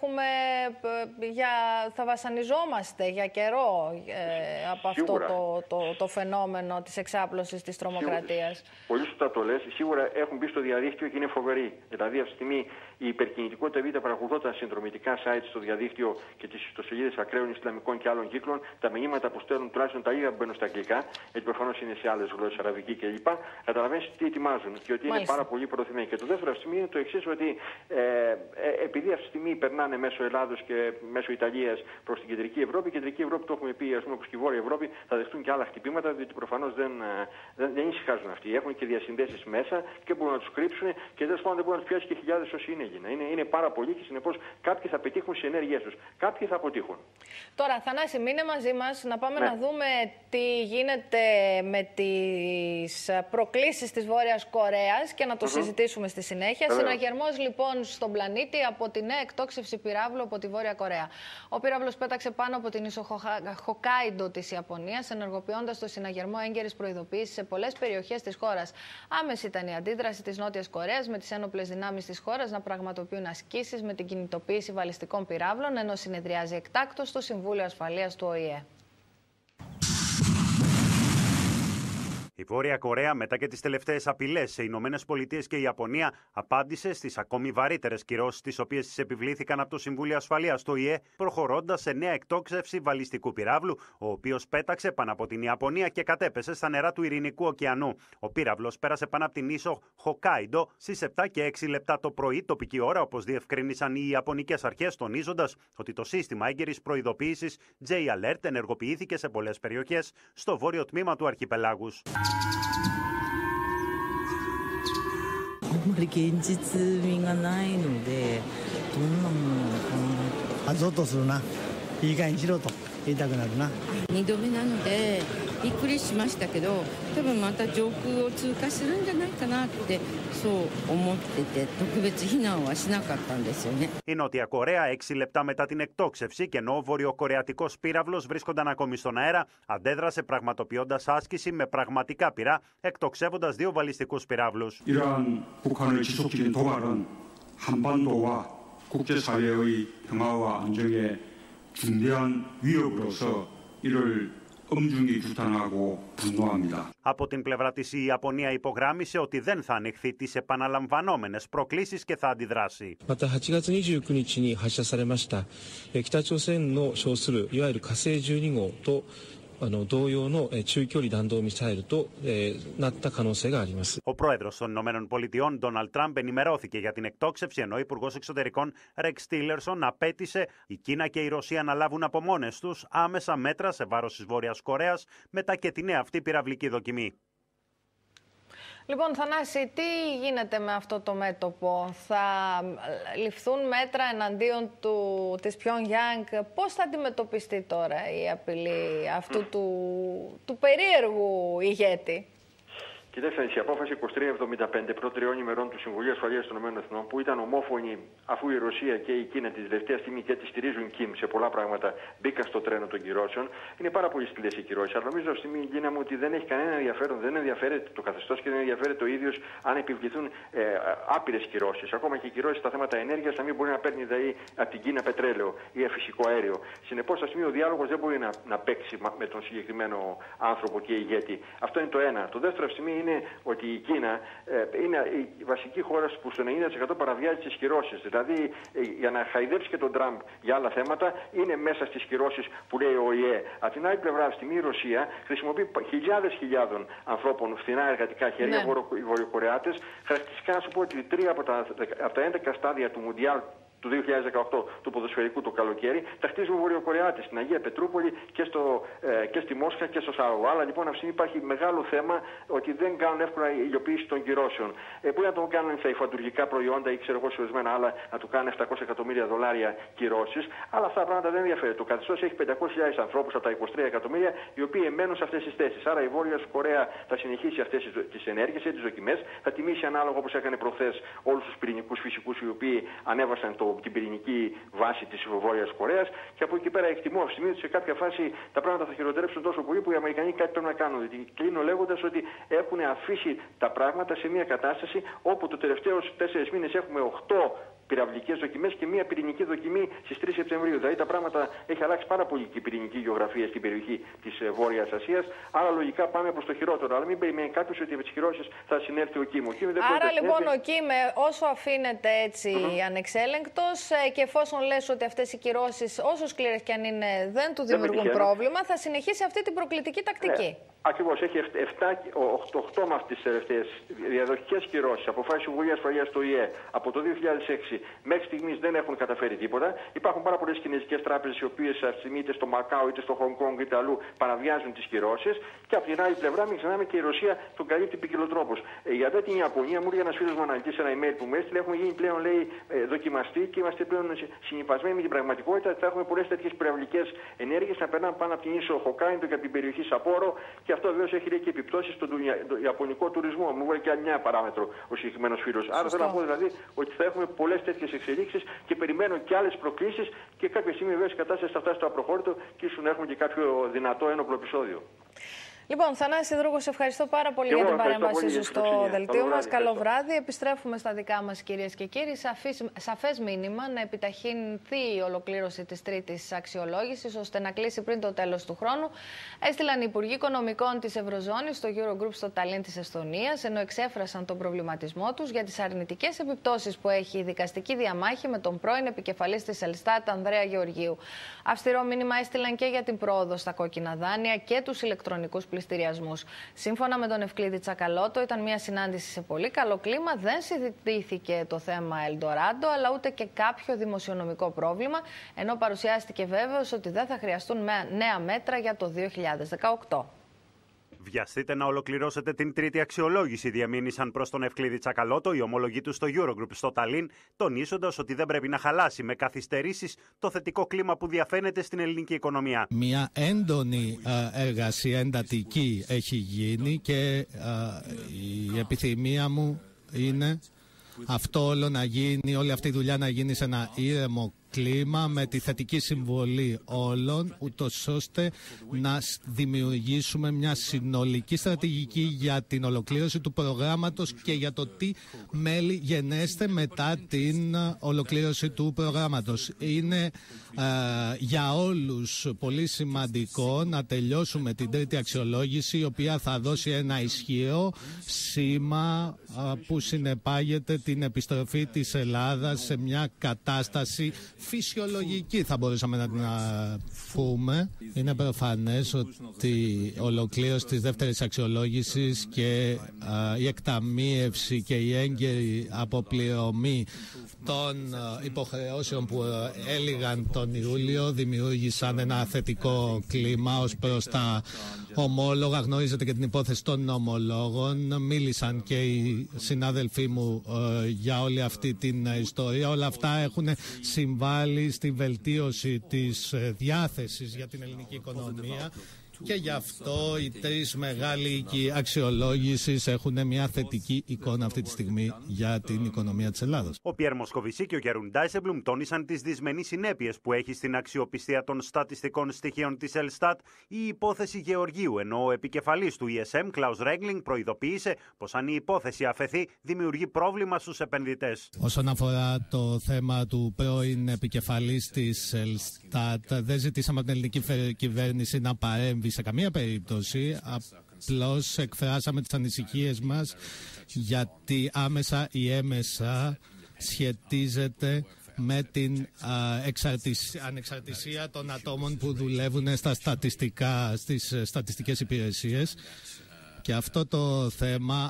θα βασανιζόμαστε για καιρό από αυτό το φαινόμενο της εξάπλωσης της τρομοκρατίας. Πολύ σωστά το λες. Σίγουρα έχουν μπει στο διαδίκτυο και είναι φοβεροί. Δηλαδή αυτή τη στιγμή η υπερκινητικότητα β' παρακολουθώ συνδρομητικά sites στο διαδίκτυο και τις ιστοσελίδες ακραίων Ισλαμικών και άλλων κύκλων, τα μηνύματα που στέλνουν τουλάχιστον τα λίγα που μπαίνουν στα αγγλικά, γιατί προφανώς είναι σε άλλες γλώσσες, αραβική κλπ. Καταλαβαίνεις τι ετοιμάζουν και ότι είναι πάρα πολύ προωθημένοι. Και το δεύτερο αυτή τη στιγμή είναι το εξής, ότι επειδή αυτή τη στιγμή περνάνε μέσω Ελλάδος και μέσω Ιταλίας προς την κεντρική Ευρώπη, η κεντρική Ευρώπη το έχουμε πει, ας πούμε, όπως και η Βόρεια Ευρώπη, θα δεχτούν και άλλα χτυπήματα, διότι προφανώς δεν ησυχάζουν αυτοί. Έχουν και διασυνδέσεις μέσα και μπορούν να τους κρύψουν και τέλος πάντων δεν μπορούν να τους πιάσει και χιλιάδες όσοι είναι Έλληνα. Είναι πάρα πολλοί και συνεπώς κάποιοι θα πετύχουν στις ενέργειές τους. Κάποιοι θα αποτύχουν. Τώρα, Θανάση, μείνε μαζί μας να πάμε να δούμε τι γίνεται με τις προκλήσεις της Βόρειας Κορέας και να το συζητήσουμε στη συνέχεια. Συναγερμός λοιπόν στον πλανήτη από τη νέα εκτόξευση πυράβλου από τη Βόρεια Κορέα. Ο πύραυλος πέταξε πάνω από την ίσο Χοκάιντο της Ιαπωνίας, ενεργοποιώντας το συναγερμό έγκαιρης προειδοποίησης σε πολλές περιοχές της χώρας. Άμεση ήταν η αντίδραση της Νότιας Κορέας με τις ένοπλες δυνάμεις της χώρας να πραγματοποιούν ασκήσεις με την κινητοποίηση βαλιστικών πυράβλων, ενώ συνεδριάζει εκτάκτως στο Συμβούλιο Ασφαλείας του ΟΗΕ. Η Βόρεια Κορέα, μετά και τις τελευταίες απειλές σε Ηνωμένες Πολιτείες και η Ιαπωνία, απάντησε στις ακόμη βαρύτερες κυρώσεις τις οποίες τις επιβλήθηκαν από το Συμβούλιο Ασφαλείας του ΟΗΕ, προχωρώντας σε νέα εκτόξευση βαλιστικού πυράβλου, ο οποίος πέταξε πάνω από την Ιαπωνία και κατέπεσε στα νερά του Ειρηνικού ωκεανού. Ο πύραυλος πέρασε πάνω από την ίσο Χοκάιντο στις 7 και 6 λεπτά το πρωί, τοπική ώρα, όπως διευκρίνησαν οι Ιαπωνικές αρχές, τονίζοντας ότι το σύστημα έγκαιρης προειδοποίησης J-Alert ενεργοποιήθηκε σε πολλές περιοχές στο βόρειο τμήμα του αρχιπελάγους. あんまり現実味がないので、どんなものなのかな。ゾッとするな。いい加減にしろと言いたくなるな。2度目なので、 びっくりしましたけど、多分また上空を通過するんじゃないかなってそう思ってて、特別避難はしなかったんですよね. Η Νότια Κορέα 6 λεπτά μετά την εκτόξευση και ενώ ο βορειοκορεατικός πύραυλος βρίσκονταν ακόμη στον αέρα, αντέδρασε πραγματοποιώντας άσκηση με πραγματικά πυρά, εκτοξεύοντας 2 βαλιστικούς πυράβλους. 이러한 북한의 지속적인 도발은 한반도와 국제사회의 평화와 안정에 중대한 위협으로서 이를 엄중히 규탄하고 분노합니다. Από την πλευρά της η Ιαπωνία υπογράμμισε ότι δεν θα ανεχθεί τις επαναλαμβανόμενες προκλήσεις και θα αντιδράσει. また8月29日に発射されました北朝鮮の称するいわゆる火星12号と同様の中距離弾道ミサイルとなった可能性があります. Ο πρόεδρος των Ηνωμένων Πολιτειών, Ντόναλντ Τραμπ, ενημερώθηκε για την εκτόξευση, ενώ ο Υπουργός Εξωτερικών, Ρεξ Τίλερσον, απέτησε η Κίνα και η Ρωσία να λάβουν από μόνες τους άμεσα μέτρα σε βάρος της Βόρειας Κορέας μετά και τη νέα αυτή πυραυλική δοκιμή. Λοιπόν, Θανάση, τι γίνεται με αυτό το μέτωπο? Θα ληφθούν μέτρα εναντίον της Pyongyang? Πώς θα αντιμετωπιστεί τώρα η απειλή αυτού του περίεργου ηγέτη? Κοιτάξτε, η απόφαση 2375 πρώτων 3 ημερών του Συμβουλίου Ασφαλείας των ΗΠΑ, που ήταν ομόφωνη αφού η Ρωσία και η Κίνα τη τελευταία στιγμή και τη στηρίζουν Κιμ σε πολλά πράγματα, μπήκαν στο τρένο των κυρώσεων. Είναι πάρα πολύ σκληρές οι κυρώσεις. Αλλά νομίζω αυτή τη στιγμή η Κίνα μου ότι δεν έχει κανένα ενδιαφέρον, δεν ενδιαφέρεται το καθεστώς και δεν ενδιαφέρεται ο ίδιος αν επιβληθούν άπειρες κυρώσεις. Ακόμα και οι κυρώσεις στα θέματα ενέργειας να μην μπορεί να παίρνει δηλαδή από την Κίνα πετρέλαιο ή φυσικό αέριο. Συνεπώς, αυτή τη στιγμή ο διάλογος δεν μπορεί να παίξει με τον συγκεκριμένο άνθρωπο και ηγέτη. Αυτό είναι το ένα. Το δεύτερο, αυτή τη στιγμή είναι ότι η Κίνα είναι η βασική χώρα που στο 90% παραβιάζει τις κυρώσεις. Δηλαδή, για να χαϊδέψει και τον Τραμπ για άλλα θέματα, είναι μέσα στις κυρώσεις που λέει ο ΟΗΕ. Από την άλλη πλευρά, στη η Ρωσία χρησιμοποιεί χιλιάδων ανθρώπων φθηνά εργατικά χέρια, οι Βορειοκορεάτες. Χαρακτηριστικά να σου πω ότι 3 από τα 11 στάδια του Μουντιάλ του 2018 του ποδοσφαιρικού το καλοκαίρι τα χτίζουν οι Βορειοκορεάτες στην Αγία Πετρούπολη και στη Μόσχα και στο Σάρογο. Αλλά λοιπόν αυτή υπάρχει μεγάλο θέμα ότι δεν κάνουν εύκολα υλοποίηση των κυρώσεων. Μπορεί να το κάνουν στα υφαντουργικά προϊόντα ή ξέρω εγώ σε ορισμένα άλλα να του κάνουν $700 εκατομμύρια κυρώσεις. Αλλά αυτά τα πράγματα δεν ενδιαφέρει. Το καθεστώς έχει 500.000 ανθρώπους από τα 23 εκατομμύρια οι οποίοι μένουν σε αυτές τις θέσεις. Άρα η Βόρεια Κορέα θα συνεχίσει αυτές τις ενέργειες ή τις δοκιμές, θα τιμήσει ανάλογα όπως έκανε προχθές όλους τους πυρηνικούς φυσικούς οι οποίοι ανέβασαν την πυρηνική βάση της Βόρειας Κορέας και από εκεί πέρα εκτιμώ αυτή τη στιγμή ότι σε κάποια φάση τα πράγματα θα χειροτερέψουν τόσο πολύ που οι Αμερικανοί κάτι πρέπει να κάνουν. Δηλαδή, κλείνω λέγοντας ότι έχουν αφήσει τα πράγματα σε μια κατάσταση όπου το τελευταίους 4 μήνες έχουμε 8 πυραυλικές δοκιμές και μια πυρηνική δοκιμή στις 3 Σεπτεμβρίου. Δηλαδή τα πράγματα έχει αλλάξει πάρα πολύ και η πυρηνική γεωγραφία στην περιοχή της Βόρειας Ασίας. Άρα λογικά πάμε προς το χειρότερο. Αλλά μην περιμένει κάποιος ότι από τις κυρώσεις θα συνέλθει ο Κιμ. Άρα λοιπόν ο Κιμ, όσο αφήνεται έτσι ανεξέλεγκτος και εφόσον λες ότι αυτές οι κυρώσεις, όσο σκληρές και αν είναι, δεν του δημιουργούν πρόβλημα, θα συνεχίσει αυτή την προκλητική τακτική. Ακριβώς, έχει 8 με αυτές τις τελευταίες διαδοχικές κυρώσεις, αποφάσεις του Συμβουλίου Ασφαλείας του ΟΗΕ από το 2006 μέχρι στιγμής δεν έχουν καταφέρει τίποτα. Υπάρχουν πάρα πολλές κινέζικες τράπεζες οι οποίες αυτή τη στιγμή είτε στο Μακάο είτε στο Χονγκ Κονγκ είτε αλλού παραβιάζουν τις κυρώσεις. Και από την άλλη πλευρά, μην ξεχνάμε και η Ρωσία τον καλύπτει ποικιλοτρόπως. Για δε την Ιαπωνία, μου έλεγε ένας φίλος μου αναλυτής ένα email που μου έστειλε: έχουμε γίνει πλέον, λέει, δοκιμαστή και είμαστε πλέον συνυφασμένοι με την πραγματικότητα. Θα έχουμε πολλές τέτοιες πυραυλικές ενέργειες να περνάνε πάνω από την ίσο Χοκάιντο και από την περιοχή Σαπόρο. Και αυτό βεβαίως έχει λέει, και επιπτώσεις στον ιαπωνικό τουρισμό. Μου βγάλει και άλλη μια παράμετρο ο συγκεκριμένος φίλος. Άρα θέλω να πω δηλαδή ότι θα έχουμε πολλές τέτοιες εξελίξεις και περιμένω και άλλες προκλήσεις και κάποια στιγμή βέβαια η κατάσταση θα φτάσει στο απροχώρητο και ίσως να έχουμε και κάποιο δυνατό ένοπλο επεισόδιο. Λοιπόν, Θανάση Δρούγκο, σε ευχαριστώ πάρα πολύ για την παρέμβασή σου στο δελτίο μας. Καλό βράδυ. Επιστρέφουμε στα δικά μας, κυρίες και κύριοι. Σαφές μήνυμα να επιταχυνθεί η ολοκλήρωση της τρίτης αξιολόγησης ώστε να κλείσει πριν το τέλος του χρόνου. Έστειλαν οι Υπουργοί Οικονομικών της Ευρωζώνης στο Eurogroup στο Ταλίν της Εσθονίας, ενώ εξέφρασαν τον προβληματισμό τους για τις αρνητικές επιπτώσεις που έχει η δικαστική διαμάχη με τον πρώην επικεφαλής της Ελστάτ, Ανδρέα Γεωργίου. Αυστηρό μήνυμα έστειλαν και για την πρόοδο στα κόκκινα δάνεια και τους ηλεκτρονικούς πληστηριασμούς. Σύμφωνα με τον Ευκλήδη Τσακαλώτο, ήταν μια συνάντηση σε πολύ καλό κλίμα. Δεν συζητήθηκε το θέμα Ελντοράντο, αλλά ούτε και κάποιο δημοσιονομικό πρόβλημα, ενώ παρουσιάστηκε βέβαιος ότι δεν θα χρειαστούν νέα μέτρα για το 2018. Βιαστείτε να ολοκληρώσετε την τρίτη αξιολόγηση, διαμήνυσαν προς τον Ευκλήδη Τσακαλώτο οι ομολογοί του στο Eurogroup στο Ταλίν, τονίζοντας ότι δεν πρέπει να χαλάσει με καθυστερήσεις το θετικό κλίμα που διαφαίνεται στην ελληνική οικονομία. Μια έντονη εργασία εντατική έχει γίνει και η επιθυμία μου είναι αυτό όλο να γίνει, όλη αυτή η δουλειά να γίνει σε ένα ήρεμο κλίμα με τη θετική συμβολή όλων, ούτως ώστε να δημιουργήσουμε μια συνολική στρατηγική για την ολοκλήρωση του προγράμματος και για το τι μέλη γενέστε μετά την ολοκλήρωση του προγράμματος. Είναι για όλους πολύ σημαντικό να τελειώσουμε την τρίτη αξιολόγηση, η οποία θα δώσει ένα ισχυρό σήμα που συνεπάγεται την επιστροφή της Ελλάδας σε μια κατάσταση φυσιολογική, θα μπορούσαμε να την πούμε. Είναι προφανές ότι η ολοκλήρωση της δεύτερης αξιολόγησης και η εκταμείευση και η έγκαιρη αποπληρωμή των υποχρεώσεων που έλυγαν τον Ιούλιο δημιούργησαν ένα θετικό κλίμα ως προς τα ομόλογα. Γνωρίζετε και την υπόθεση των ομολόγων. Μίλησαν και οι συνάδελφοί μου για όλη αυτή την ιστορία. Όλα αυτά έχουν συμβάλει στη βελτίωση της διάθεσης για την ελληνική οικονομία. Και γι' αυτό οι τρεις μεγάλοι οίκοι αξιολόγησης έχουν μια θετική εικόνα αυτή τη στιγμή για την οικονομία της Ελλάδας. Ο Πιέρ Μοσκοβισή και ο Γερούν Ντάισεμπλουμ τόνισαν τις δυσμενείς συνέπειες που έχει στην αξιοπιστία των στατιστικών στοιχείων της Ελστάτ η υπόθεση Γεωργίου, ενώ ο επικεφαλής του ESM, Klaus Regling, προειδοποίησε πως αν η υπόθεση αφαιθεί, δημιουργεί πρόβλημα στους επενδυτές. Όσον αφορά το θέμα του πρώην επικεφαλής της Ελστάτ, δεν ζητήσαμε από την ελληνική κυβέρνηση να παρέμβει σε καμία περίπτωση, απλώς εκφράσαμε τις ανησυχίες μας γιατί άμεσα ή έμεσα σχετίζεται με την ανεξαρτησία των ατόμων που δουλεύουν στις στατιστικές υπηρεσίες, και αυτό το θέμα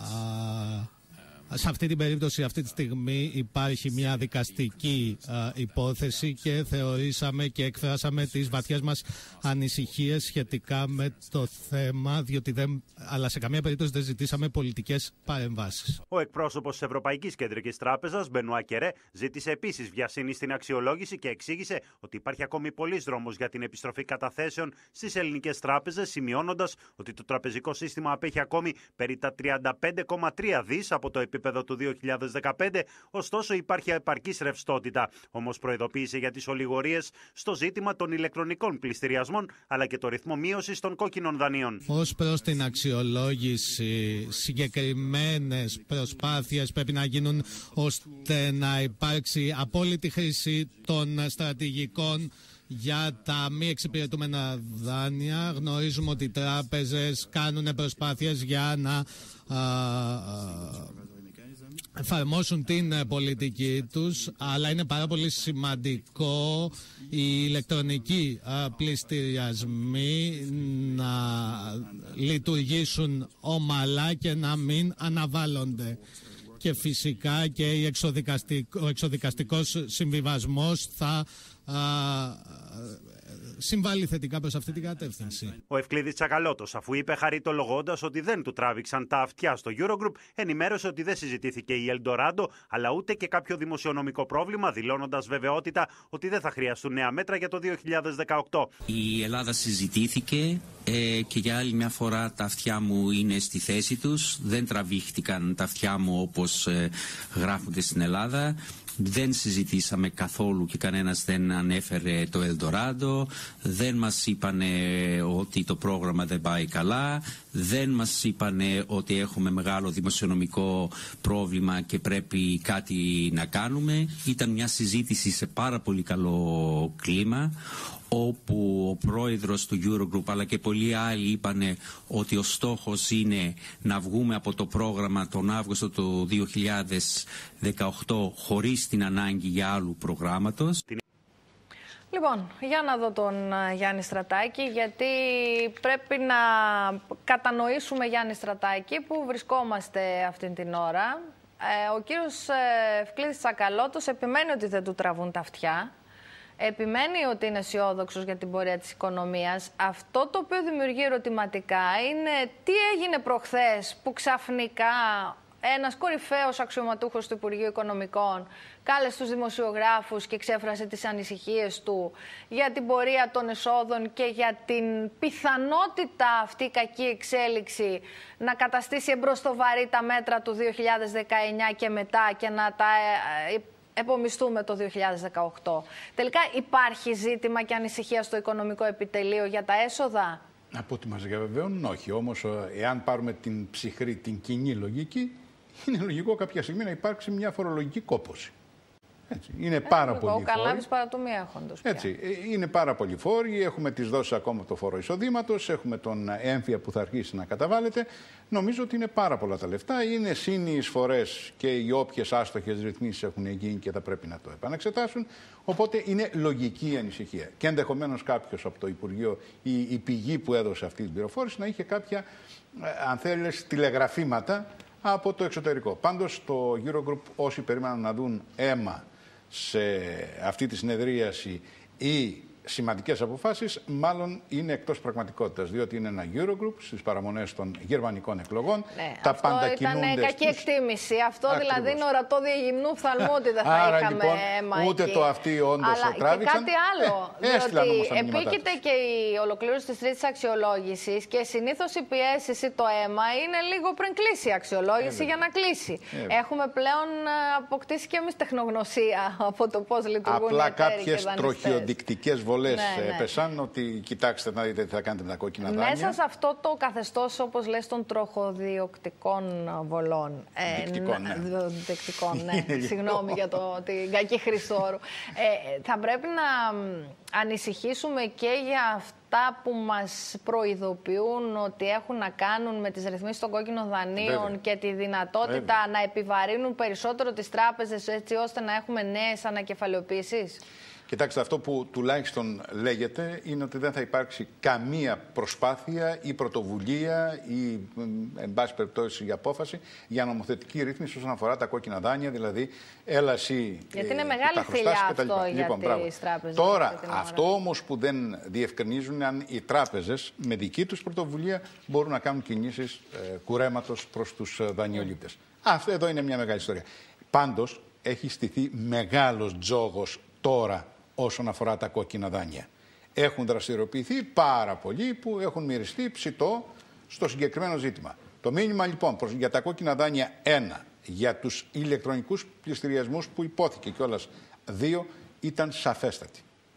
σε αυτή την περίπτωση αυτή τη στιγμή υπάρχει μια δικαστική υπόθεση και θεωρήσαμε και εκφράσαμε τις βαθιές μας ανησυχίες σχετικά με το θέμα, διότι αλλά σε καμία περίπτωση δεν ζητήσαμε πολιτικές παρεμβάσεις. Ο εκπρόσωπος της Ευρωπαϊκής Κεντρικής Τράπεζας, Μπενουά Κερέ, ζήτησε επίσης βιασύνη στην αξιολόγηση και εξήγησε ότι υπάρχει ακόμη πολλής δρόμος για την επιστροφή καταθέσεων στις ελληνικές τράπεζες, σημειώνοντας ότι το τραπεζικό σύστημα απέχει ακόμη περί τα 35,3 δις από το επίπεδο του 2015, ωστόσο υπάρχει επαρκής ρευστότητα. Όμως προειδοποίησε για τις ολιγορίες στο ζήτημα των ηλεκτρονικών πληστηριασμών αλλά και το ρυθμό μείωσης των κόκκινων δανείων. Ως προς την αξιολόγηση, συγκεκριμένες προσπάθειες πρέπει να γίνουν ώστε να υπάρξει απόλυτη χρήση των στρατηγικών για τα μη εξυπηρετούμενα δάνεια. Γνωρίζουμε ότι οι τράπεζες κάνουν προσπάθειες για να εφαρμόσουν την πολιτική τους, αλλά είναι πάρα πολύ σημαντικό οι ηλεκτρονικοί πληστηριασμοί να λειτουργήσουν ομαλά και να μην αναβάλλονται. Και φυσικά και ο εξοδικαστικός συμβιβασμός θα συμβάλλει θετικά προς αυτή την κατεύθυνση. Ο Ευκλήδης Τσακαλώτος, αφού είπε χαριτολογώντας ότι δεν του τράβηξαν τα αυτιά στο Eurogroup, ενημέρωσε ότι δεν συζητήθηκε η Ελντοράντο, αλλά ούτε και κάποιο δημοσιονομικό πρόβλημα, δηλώνοντας βεβαιότητα ότι δεν θα χρειαστούν νέα μέτρα για το 2018. Η Ελλάδα συζητήθηκε και για άλλη μια φορά τα αυτιά μου είναι στη θέση τους. Δεν τραβήχτηκαν τα αυτιά μου όπως γράφονται στην Ελλάδα. Δεν συζητήσαμε καθόλου και κανένας δεν ανέφερε το Ελντοράντο. Δεν μας είπανε ότι το πρόγραμμα δεν πάει καλά. Δεν μας είπανε ότι έχουμε μεγάλο δημοσιονομικό πρόβλημα και πρέπει κάτι να κάνουμε. Ήταν μια συζήτηση σε πάρα πολύ καλό κλίμα, όπου ο πρόεδρος του Eurogroup αλλά και πολλοί άλλοι είπανε ότι ο στόχος είναι να βγούμε από το πρόγραμμα τον Αύγουστο του 2018 χωρίς την ανάγκη για άλλου προγράμματος. Λοιπόν, για να δω τον Γιάννη Στρατάκη, γιατί πρέπει να κατανοήσουμε, Γιάννη Στρατάκη, που βρισκόμαστε αυτή την ώρα. Ο κύριος Ευκλήδης Τσακαλώτος επιμένει ότι δεν του τραβούν τα αυτιά. επιμένει ότι είναι αισιόδοξος για την πορεία της οικονομίας. Αυτό το οποίο δημιουργεί ερωτηματικά είναι τι έγινε προχθές που ξαφνικά ένας κορυφαίος αξιωματούχος του Υπουργείου Οικονομικών κάλεσε τους δημοσιογράφους και εξέφρασε τις ανησυχίες του για την πορεία των εσόδων και για την πιθανότητα αυτή η κακή εξέλιξη να καταστήσει εμπροστοβαρή τα μέτρα του 2019 και μετά και να τα επομιστούμε το 2018. Τελικά υπάρχει ζήτημα και ανησυχία στο οικονομικό επιτελείο για τα έσοδα? Από ό,τι μας διαβεβαιώνουν, όχι. Όμως, εάν πάρουμε την ψυχρή, την κοινή λογική, είναι λογικό κάποια στιγμή να υπάρξει μια φορολογική κόπωση. Έτσι. Είναι πάρα πολλοί φόροι. Ο Καλάβης παρατομία έχοντος πια. Έτσι. Είναι πάρα πολλοί φόροι. Έχουμε τις δόσεις ακόμα από το φόρο εισοδήματος. Έχουμε τον έμφυα που θα αρχίσει να καταβάλλεται. Νομίζω ότι είναι πάρα πολλά τα λεφτά. Είναι συν οι εισφορές και οι όποιες άστοχες ρυθμίσεις έχουν γίνει και θα πρέπει να το επαναξετάσουν. Οπότε είναι λογική η ανησυχία. Και ενδεχομένως κάποιος από το Υπουργείο ή η πηγή που έδωσε αυτή την πληροφόρηση να είχε κάποια, αν θέλεις, τηλεγραφήματα από το εξωτερικό. Πάντως, το Eurogroup, όσοι περίμεναν να δουν αίμα σε αυτή τη συνεδρίαση ή σημαντικές αποφάσεις, μάλλον είναι εκτός πραγματικότητας, διότι είναι ένα Eurogroup στις παραμονές των γερμανικών εκλογών. Ναι, τα αυτό πάντα κινούνται ήταν κακή εκτίμηση. Αυτό ακριβώς. Δηλαδή είναι ορατό διαγυμνού φθαλμού ότι δεν θα άρα, είχαμε λοιπόν, αίμα ούτε εκεί. το αυτοί όντως το τράβηξαν. Και κάτι άλλο, διότι επίκειται και η ολοκλήρωση της τρίτης αξιολόγησης και συνήθως οι πιέσεις ή το αίμα είναι λίγο πριν κλείσει η αξιολόγηση για να κλείσει. Έχουμε πλέον αποκτήσει και εμείς τεχνογνωσία από το πώς λειτουργούν απλά οι εταίροι και κάποιες τροχιοδεικτικές βολές έπεσαν ότι κοιτάξτε να δείτε τι θα κάνετε με τα κόκκινα δάνεια. Μέσα σε αυτό το καθεστώς, όπως λες, των τροχοδιοκτικών βολών. Διοκτικών, ναι. Συγγνώμη για την κακή χρήση όρου. Θα πρέπει να ανησυχήσουμε και για αυτά που μας προειδοποιούν ότι έχουν να κάνουν με τις ρυθμίσεις των κόκκινων δανείων και τη δυνατότητα να επιβαρύνουν περισσότερο τις τράπεζες έτσι ώστε να έχουμε νέες ανακεφαλαιοποίησεις. Κοιτάξτε, αυτό που τουλάχιστον λέγεται είναι ότι δεν θα υπάρξει καμία προσπάθεια ή πρωτοβουλία ή, εν πάση περιπτώσει, η απόφαση για νομοθετική ρύθμιση όσον αφορά τα κόκκινα δάνεια, δηλαδή έλαση. Γιατί είναι μεγάλη θηλιά αυτό για τις τράπεζες. Τώρα, αυτό όμως που δεν διευκρινίζουν είναι αν οι τράπεζες με δική τους πρωτοβουλία μπορούν να κάνουν κινήσεις κουρέματος προς τους δανειολήπτες. Αυτό εδώ είναι μια μεγάλη ιστορία. Πάντως, έχει στηθεί μεγάλος τζόγος τώρα όσον αφορά τα κόκκινα δάνεια. Έχουν δραστηριοποιηθεί πάρα πολλοί που έχουν μυριστεί ψητό στο συγκεκριμένο ζήτημα. Το μήνυμα λοιπόν για τα κόκκινα δάνεια 1, για τους ηλεκτρονικούς πληστηριασμούς που υπόθηκε κιόλας 2, ήταν σαφέστατη.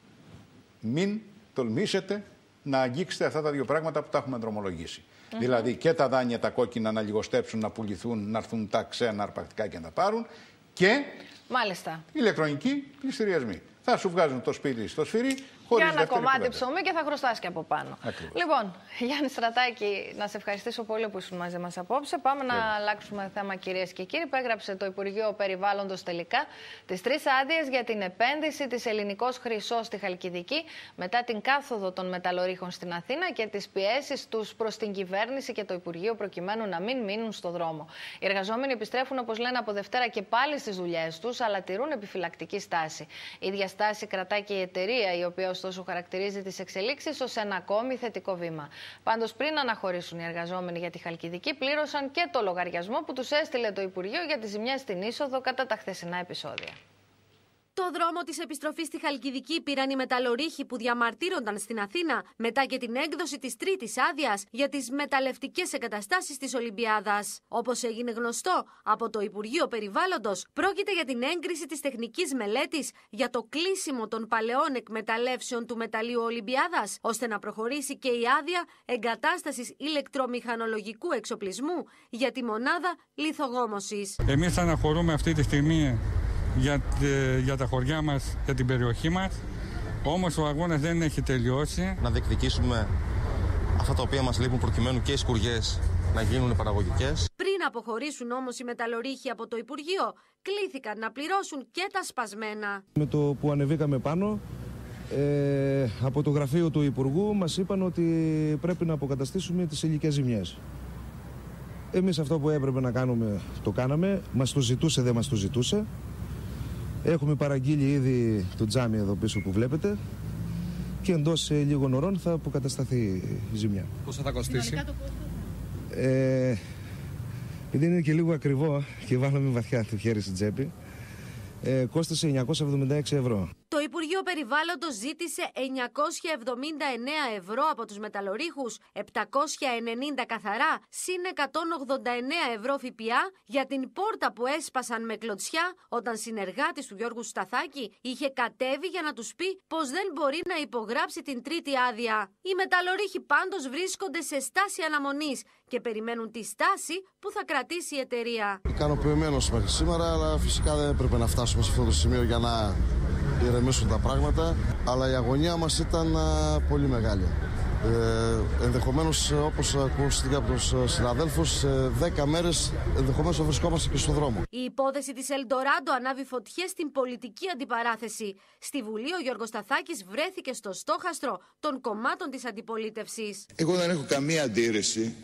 Μην τολμήσετε να αγγίξετε αυτά τα δύο πράγματα που τα έχουμε δρομολογήσει. Δηλαδή και τα δάνεια τα κόκκινα να λιγοστέψουν, να πουληθούν, να έρθουν τα ξένα αρπακτικά και να τα πάρουν και ηλεκτρονικοί πληστηριασμοί. Θα σου βγάζουν το σπίτι στο σφυρί. Για ένα κομμάτι ψωμί και θα χρωστάς και από πάνω. Ακριβώς. Λοιπόν, Γιάννη Στρατάκη, να σε ευχαριστήσω πολύ που ήσουν μαζί μας απόψε. Πάμε να αλλάξουμε θέμα, κυρίες και κύριοι. Υπέγραψε το Υπουργείο Περιβάλλοντος τελικά τις 3 άδειες για την επένδυση της Ελληνικός Χρυσός στη Χαλκιδική μετά την κάθοδο των μεταλλορύχων στην Αθήνα και τις πιέσεις τους προς την κυβέρνηση και το Υπουργείο προκειμένου να μην μείνουν στο δρόμο. Οι εργαζόμενοι επιστρέφουν, όπως λένε, από Δευτέρα και πάλι στις δουλειές τους, αλλά τηρούν επιφυλακτική στάση. Η ίδια στάση κρατά και η εταιρεία, η οποία ωστόσο χαρακτηρίζει τις εξελίξεις ως ένα ακόμη θετικό βήμα. Πάντως, πριν αναχωρήσουν οι εργαζόμενοι για τη Χαλκιδική, πλήρωσαν και το λογαριασμό που τους έστειλε το Υπουργείο για τις ζημιές στην είσοδο κατά τα χθεσινά επεισόδια. Το δρόμο της επιστροφής στη Χαλκιδική πήραν οι μεταλλορύχοι που διαμαρτύρονταν στην Αθήνα μετά και την έκδοση της τρίτης άδειας για τις μεταλλευτικές εγκαταστάσεις της Ολυμπιάδας. Όπως έγινε γνωστό από το Υπουργείο Περιβάλλοντος, πρόκειται για την έγκριση της τεχνικής μελέτης για το κλείσιμο των παλαιών εκμεταλλεύσεων του μεταλλείου Ολυμπιάδας, ώστε να προχωρήσει και η άδεια εγκατάστασης ηλεκτρομηχανολογικού εξοπλισμού για τη μονάδα λιθογόμωσης. Εμείς αναχωρούμε αυτή τη στιγμή για τα χωριά μας, για την περιοχή μας. Όμως ο αγώνας δεν έχει τελειώσει. Να διεκδικήσουμε αυτά τα οποία μας λείπουν προκειμένου και οι σκουριές να γίνουν παραγωγικές. Πριν αποχωρήσουν όμως οι μεταλλορύχοι από το Υπουργείο, κλήθηκαν να πληρώσουν και τα σπασμένα. Με το που ανεβήκαμε πάνω, από το γραφείο του Υπουργού μας είπαν ότι πρέπει να αποκαταστήσουμε τις υλικές ζημιές. Εμείς αυτό που έπρεπε να κάνουμε το κάναμε, μας το ζητούσε, δεν μας το ζητούσε. Έχουμε παραγγείλει ήδη το τζάμι εδώ πίσω που βλέπετε και εντός λίγων ωρών θα αποκατασταθεί η ζημιά. Πόσο θα κοστίσει? Επειδή είναι και λίγο ακριβό και βάλαμε βαθιά το χέρι στην τσέπη, κόστησε 976 ευρώ. Το Υπουργείο Περιβάλλοντος ζήτησε 979 ευρώ από τους μεταλλορύχους, 790 καθαρά, συν 189 ευρώ ΦΠΑ για την πόρτα που έσπασαν με κλωτσιά όταν συνεργάτης του Γιώργου Σταθάκη είχε κατέβει για να τους πει πως δεν μπορεί να υπογράψει την τρίτη άδεια. Οι μεταλλορύχοι πάντως βρίσκονται σε στάση αναμονής και περιμένουν τη στάση που θα κρατήσει η εταιρεία. Ικανοποιημένος μέχρι σήμερα, αλλά φυσικά δεν έπρεπε να φτάσουμε σε αυτό το σημείο για να ηρεμήσουν τα πράγματα, αλλά η αγωνία μας ήταν πολύ μεγάλη. Ενδεχομένως, όπως ακούστηκε από τους συναδέλφους, σε 10 μέρες ενδεχομένως θα βρισκόμαστε και στον δρόμο. Η υπόθεση της Ελντοράντο ανάβει φωτιές στην πολιτική αντιπαράθεση. Στη Βουλή ο Γιώργος Σταθάκης βρέθηκε στο στόχαστρο των κομμάτων της αντιπολίτευσης. Εγώ δεν έχω καμία αντίρρηση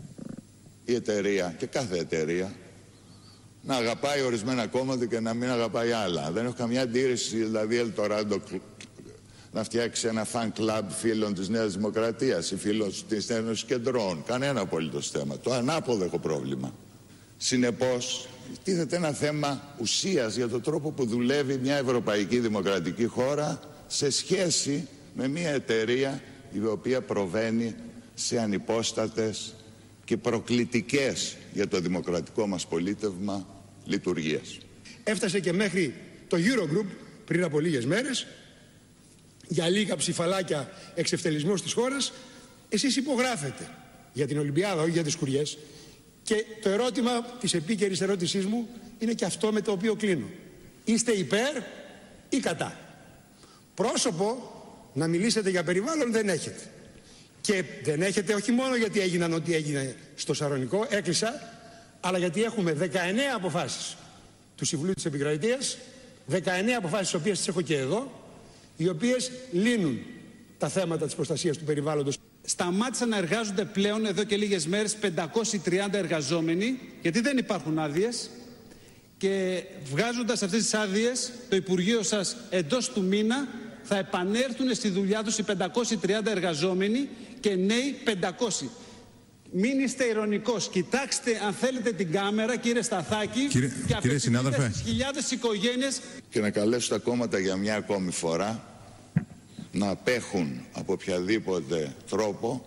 η εταιρεία και κάθε εταιρεία να αγαπάει ορισμένα κόμματα και να μην αγαπάει άλλα. Δεν έχω καμιά αντίρρηση, δηλαδή, Ελντοράντο να φτιάξει ένα fan club φίλων της Νέας Δημοκρατίας ή φίλων της Ένωσης Κεντρών. Κανένα απολύτως θέμα. Το ανάποδο έχω πρόβλημα. Συνεπώς, τίθεται ένα θέμα ουσίας για τον τρόπο που δουλεύει μια ευρωπαϊκή δημοκρατική χώρα σε σχέση με μια εταιρεία η οποία προβαίνει σε ανυπόστατες και προκλητικές για το δημοκρατικό μας πολίτευμα λειτουργίες. Έφτασε και μέχρι το Eurogroup πριν από λίγες μέρες για λίγα ψηφαλάκια εξευτελισμός της χώρας. Εσείς υπογράφετε για την Ολυμπιάδα, όχι για τις σκουριές. Και το ερώτημα της επίκαιρης ερώτησής μου είναι και αυτό με το οποίο κλείνω. Είστε υπέρ ή κατά? Πρόσωπο να μιλήσετε για περιβάλλον δεν έχετε. Και δεν έχετε όχι μόνο γιατί έγιναν ό,τι έγινε στο Σαρονικό, έκλεισα, αλλά γιατί έχουμε 19 αποφάσεις του Συμβουλίου της Επικρατείας, 19 αποφάσεις τις οποίες τις έχω και εδώ, οι οποίες λύνουν τα θέματα της προστασίας του περιβάλλοντος. Σταμάτησαν να εργάζονται πλέον εδώ και λίγες μέρες 530 εργαζόμενοι, γιατί δεν υπάρχουν άδειες, και βγάζοντας αυτές τις άδειες, το Υπουργείο σας εντός του μήνα θα επανέλθουν στη δουλειά τους οι 530 εργαζόμενοι και νέοι 500. Μην είστε ειρωνικός. Κοιτάξτε αν θέλετε την κάμερα, κύριε Σταθάκη, και απευθυνθείτε στις χιλιάδες οικογένειες. Και να καλέσω τα κόμματα για μια ακόμη φορά να απέχουν από οποιαδήποτε τρόπο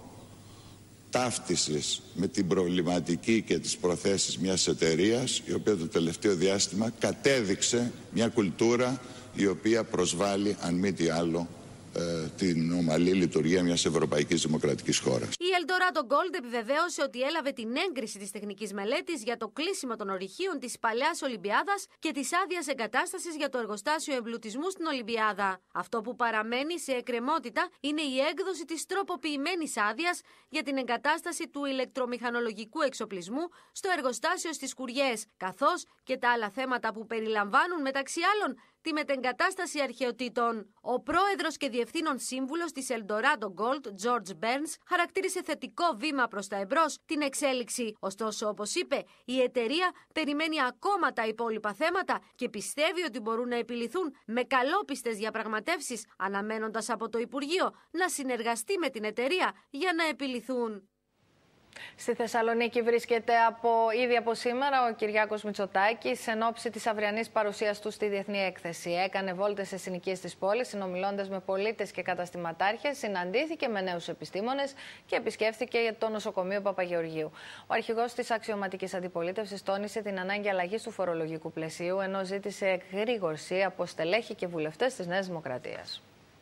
ταύτισης με την προβληματική και τις προθέσεις μιας εταιρείας η οποία το τελευταίο διάστημα κατέδειξε μια κουλτούρα η οποία προσβάλλει, αν μη τι άλλο, την ομαλή λειτουργία μιας ευρωπαϊκής δημοκρατικής χώρας. Η Eldorado Gold επιβεβαίωσε ότι έλαβε την έγκριση της τεχνικής μελέτης για το κλείσιμο των ορυχείων της παλαιάς Ολυμπιάδας και της άδειας εγκατάστασης για το εργοστάσιο εμπλουτισμού στην Ολυμπιάδα. Αυτό που παραμένει σε εκκρεμότητα είναι η έκδοση της τροποποιημένης άδειας για την εγκατάσταση του ηλεκτρομηχανολογικού εξοπλισμού στο εργοστάσιο στις Κουριές, καθώς και τα άλλα θέματα που περιλαμβάνουν μεταξύ άλλων τη μετεγκατάσταση αρχαιοτήτων. Ο πρόεδρος και διευθύνων σύμβουλος της Eldorado Gold, George Burns, χαρακτήρισε θετικό βήμα προς τα εμπρός την εξέλιξη. Ωστόσο, όπως είπε, η εταιρεία περιμένει ακόμα τα υπόλοιπα θέματα και πιστεύει ότι μπορούν να επιληθούν με καλόπιστες διαπραγματεύσεις, αναμένοντας από το Υπουργείο να συνεργαστεί με την εταιρεία για να επιληθούν. Στη Θεσσαλονίκη βρίσκεται ήδη από σήμερα ο Κυριάκος Μητσοτάκης εν ώψη της αυριανής παρουσίας του στη Διεθνή Έκθεση. Έκανε βόλτες σε συνοικίες της πόλης, συνομιλώντας με πολίτες και καταστηματάρχες, συναντήθηκε με νέους επιστήμονες και επισκέφθηκε το νοσοκομείο Παπαγεωργίου. Ο αρχηγός της αξιωματικής αντιπολίτευσης τόνισε την ανάγκη αλλαγής του φορολογικού πλαισίου, ενώ ζήτησε εκγρήγορση από στελέχη και βουλευτές της Νέας Δημοκρατίας.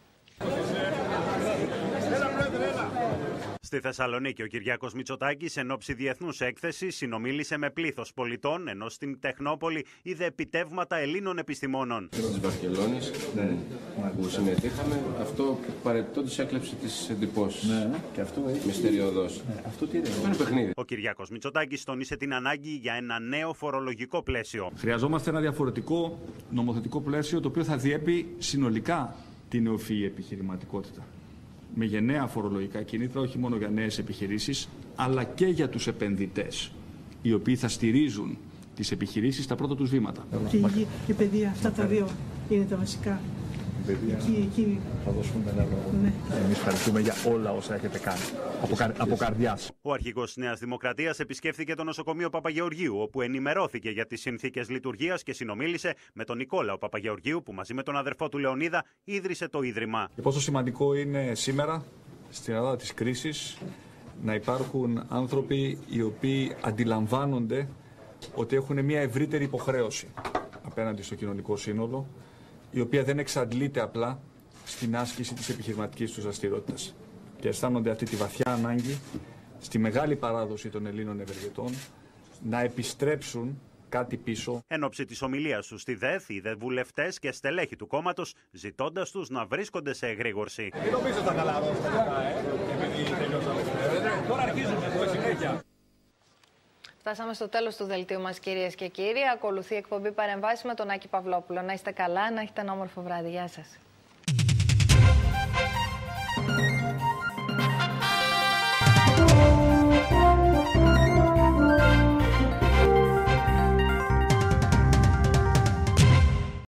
Στη Θεσσαλονίκη, ο Κυριάκος Μητσοτάκης εν ώψη διεθνούς έκθεσης συνομίλησε με πλήθος πολιτών, ενώ στην Τεχνόπολη είδε επιτεύγματα Ελλήνων επιστημόνων. Της Βαρκελόνης που συμμετείχαμε, αυτό παρεπτόντως έκλεψε τις εντυπώσεις. Και αυτό μυστηριωδώς. Αυτό τι είναι παιχνίδι. Ο Κυριάκος Μητσοτάκης τόνισε την ανάγκη για ένα νέο φορολογικό πλαίσιο. Χρειαζόμαστε ένα διαφορετικό νομοθετικό πλαίσιο το οποίο θα διέπει συνολικά την νεοφυή επιχειρηματικότητα. Με γενναία φορολογικά κίνητρα, όχι μόνο για νέες επιχειρήσεις, αλλά και για τους επενδυτές, οι οποίοι θα στηρίζουν τις επιχειρήσεις στα πρώτα τους βήματα. Και η υγεία και η παιδεία, αυτά τα δύο είναι τα βασικά. Εκεί θα δώσουμε ένα λόγο. Ναι. Εμείς ευχαριστούμε για όλα όσα έχετε κάνει. Από καρδιάς. Ο αρχηγός της Νέας Δημοκρατίας επισκέφθηκε το νοσοκομείο Παπαγεωργίου, όπου ενημερώθηκε για τις συνθήκες λειτουργίας και συνομίλησε με τον Νικόλαο Παπαγεωργίου, που μαζί με τον αδερφό του Λεωνίδα ίδρυσε το Ίδρυμα. Και πόσο σημαντικό είναι σήμερα, στην Ελλάδα της κρίσης, να υπάρχουν άνθρωποι οι οποίοι αντιλαμβάνονται ότι έχουν μια ευρύτερη υποχρέωση απέναντι στο κοινωνικό σύνολο, η οποία δεν εξαντλείται απλά στην άσκηση της επιχειρηματικής τους δραστηριότητας. Και αισθάνονται αυτή τη βαθιά ανάγκη στη μεγάλη παράδοση των Ελλήνων ευεργετών να επιστρέψουν κάτι πίσω. Εν ώψη της ομιλίας του στη ΔΕΘ, είδε βουλευτές και στελέχη του κόμματος, ζητώντας τους να βρίσκονται σε εγρήγορση. Μην νομίζω θα χαλαρώσετε μετά, επειδή τελειώσαμε. Τώρα αρχίζουμε, συνέχεια. Φτάσαμε στο τέλος του δελτίου μας, κυρίες και κύριοι. Ακολουθεί η εκπομπή Παρεμβάσεις με τον Άκη Παυλόπουλο. Να είστε καλά, να έχετε ένα όμορφο βράδυ. Γεια σας.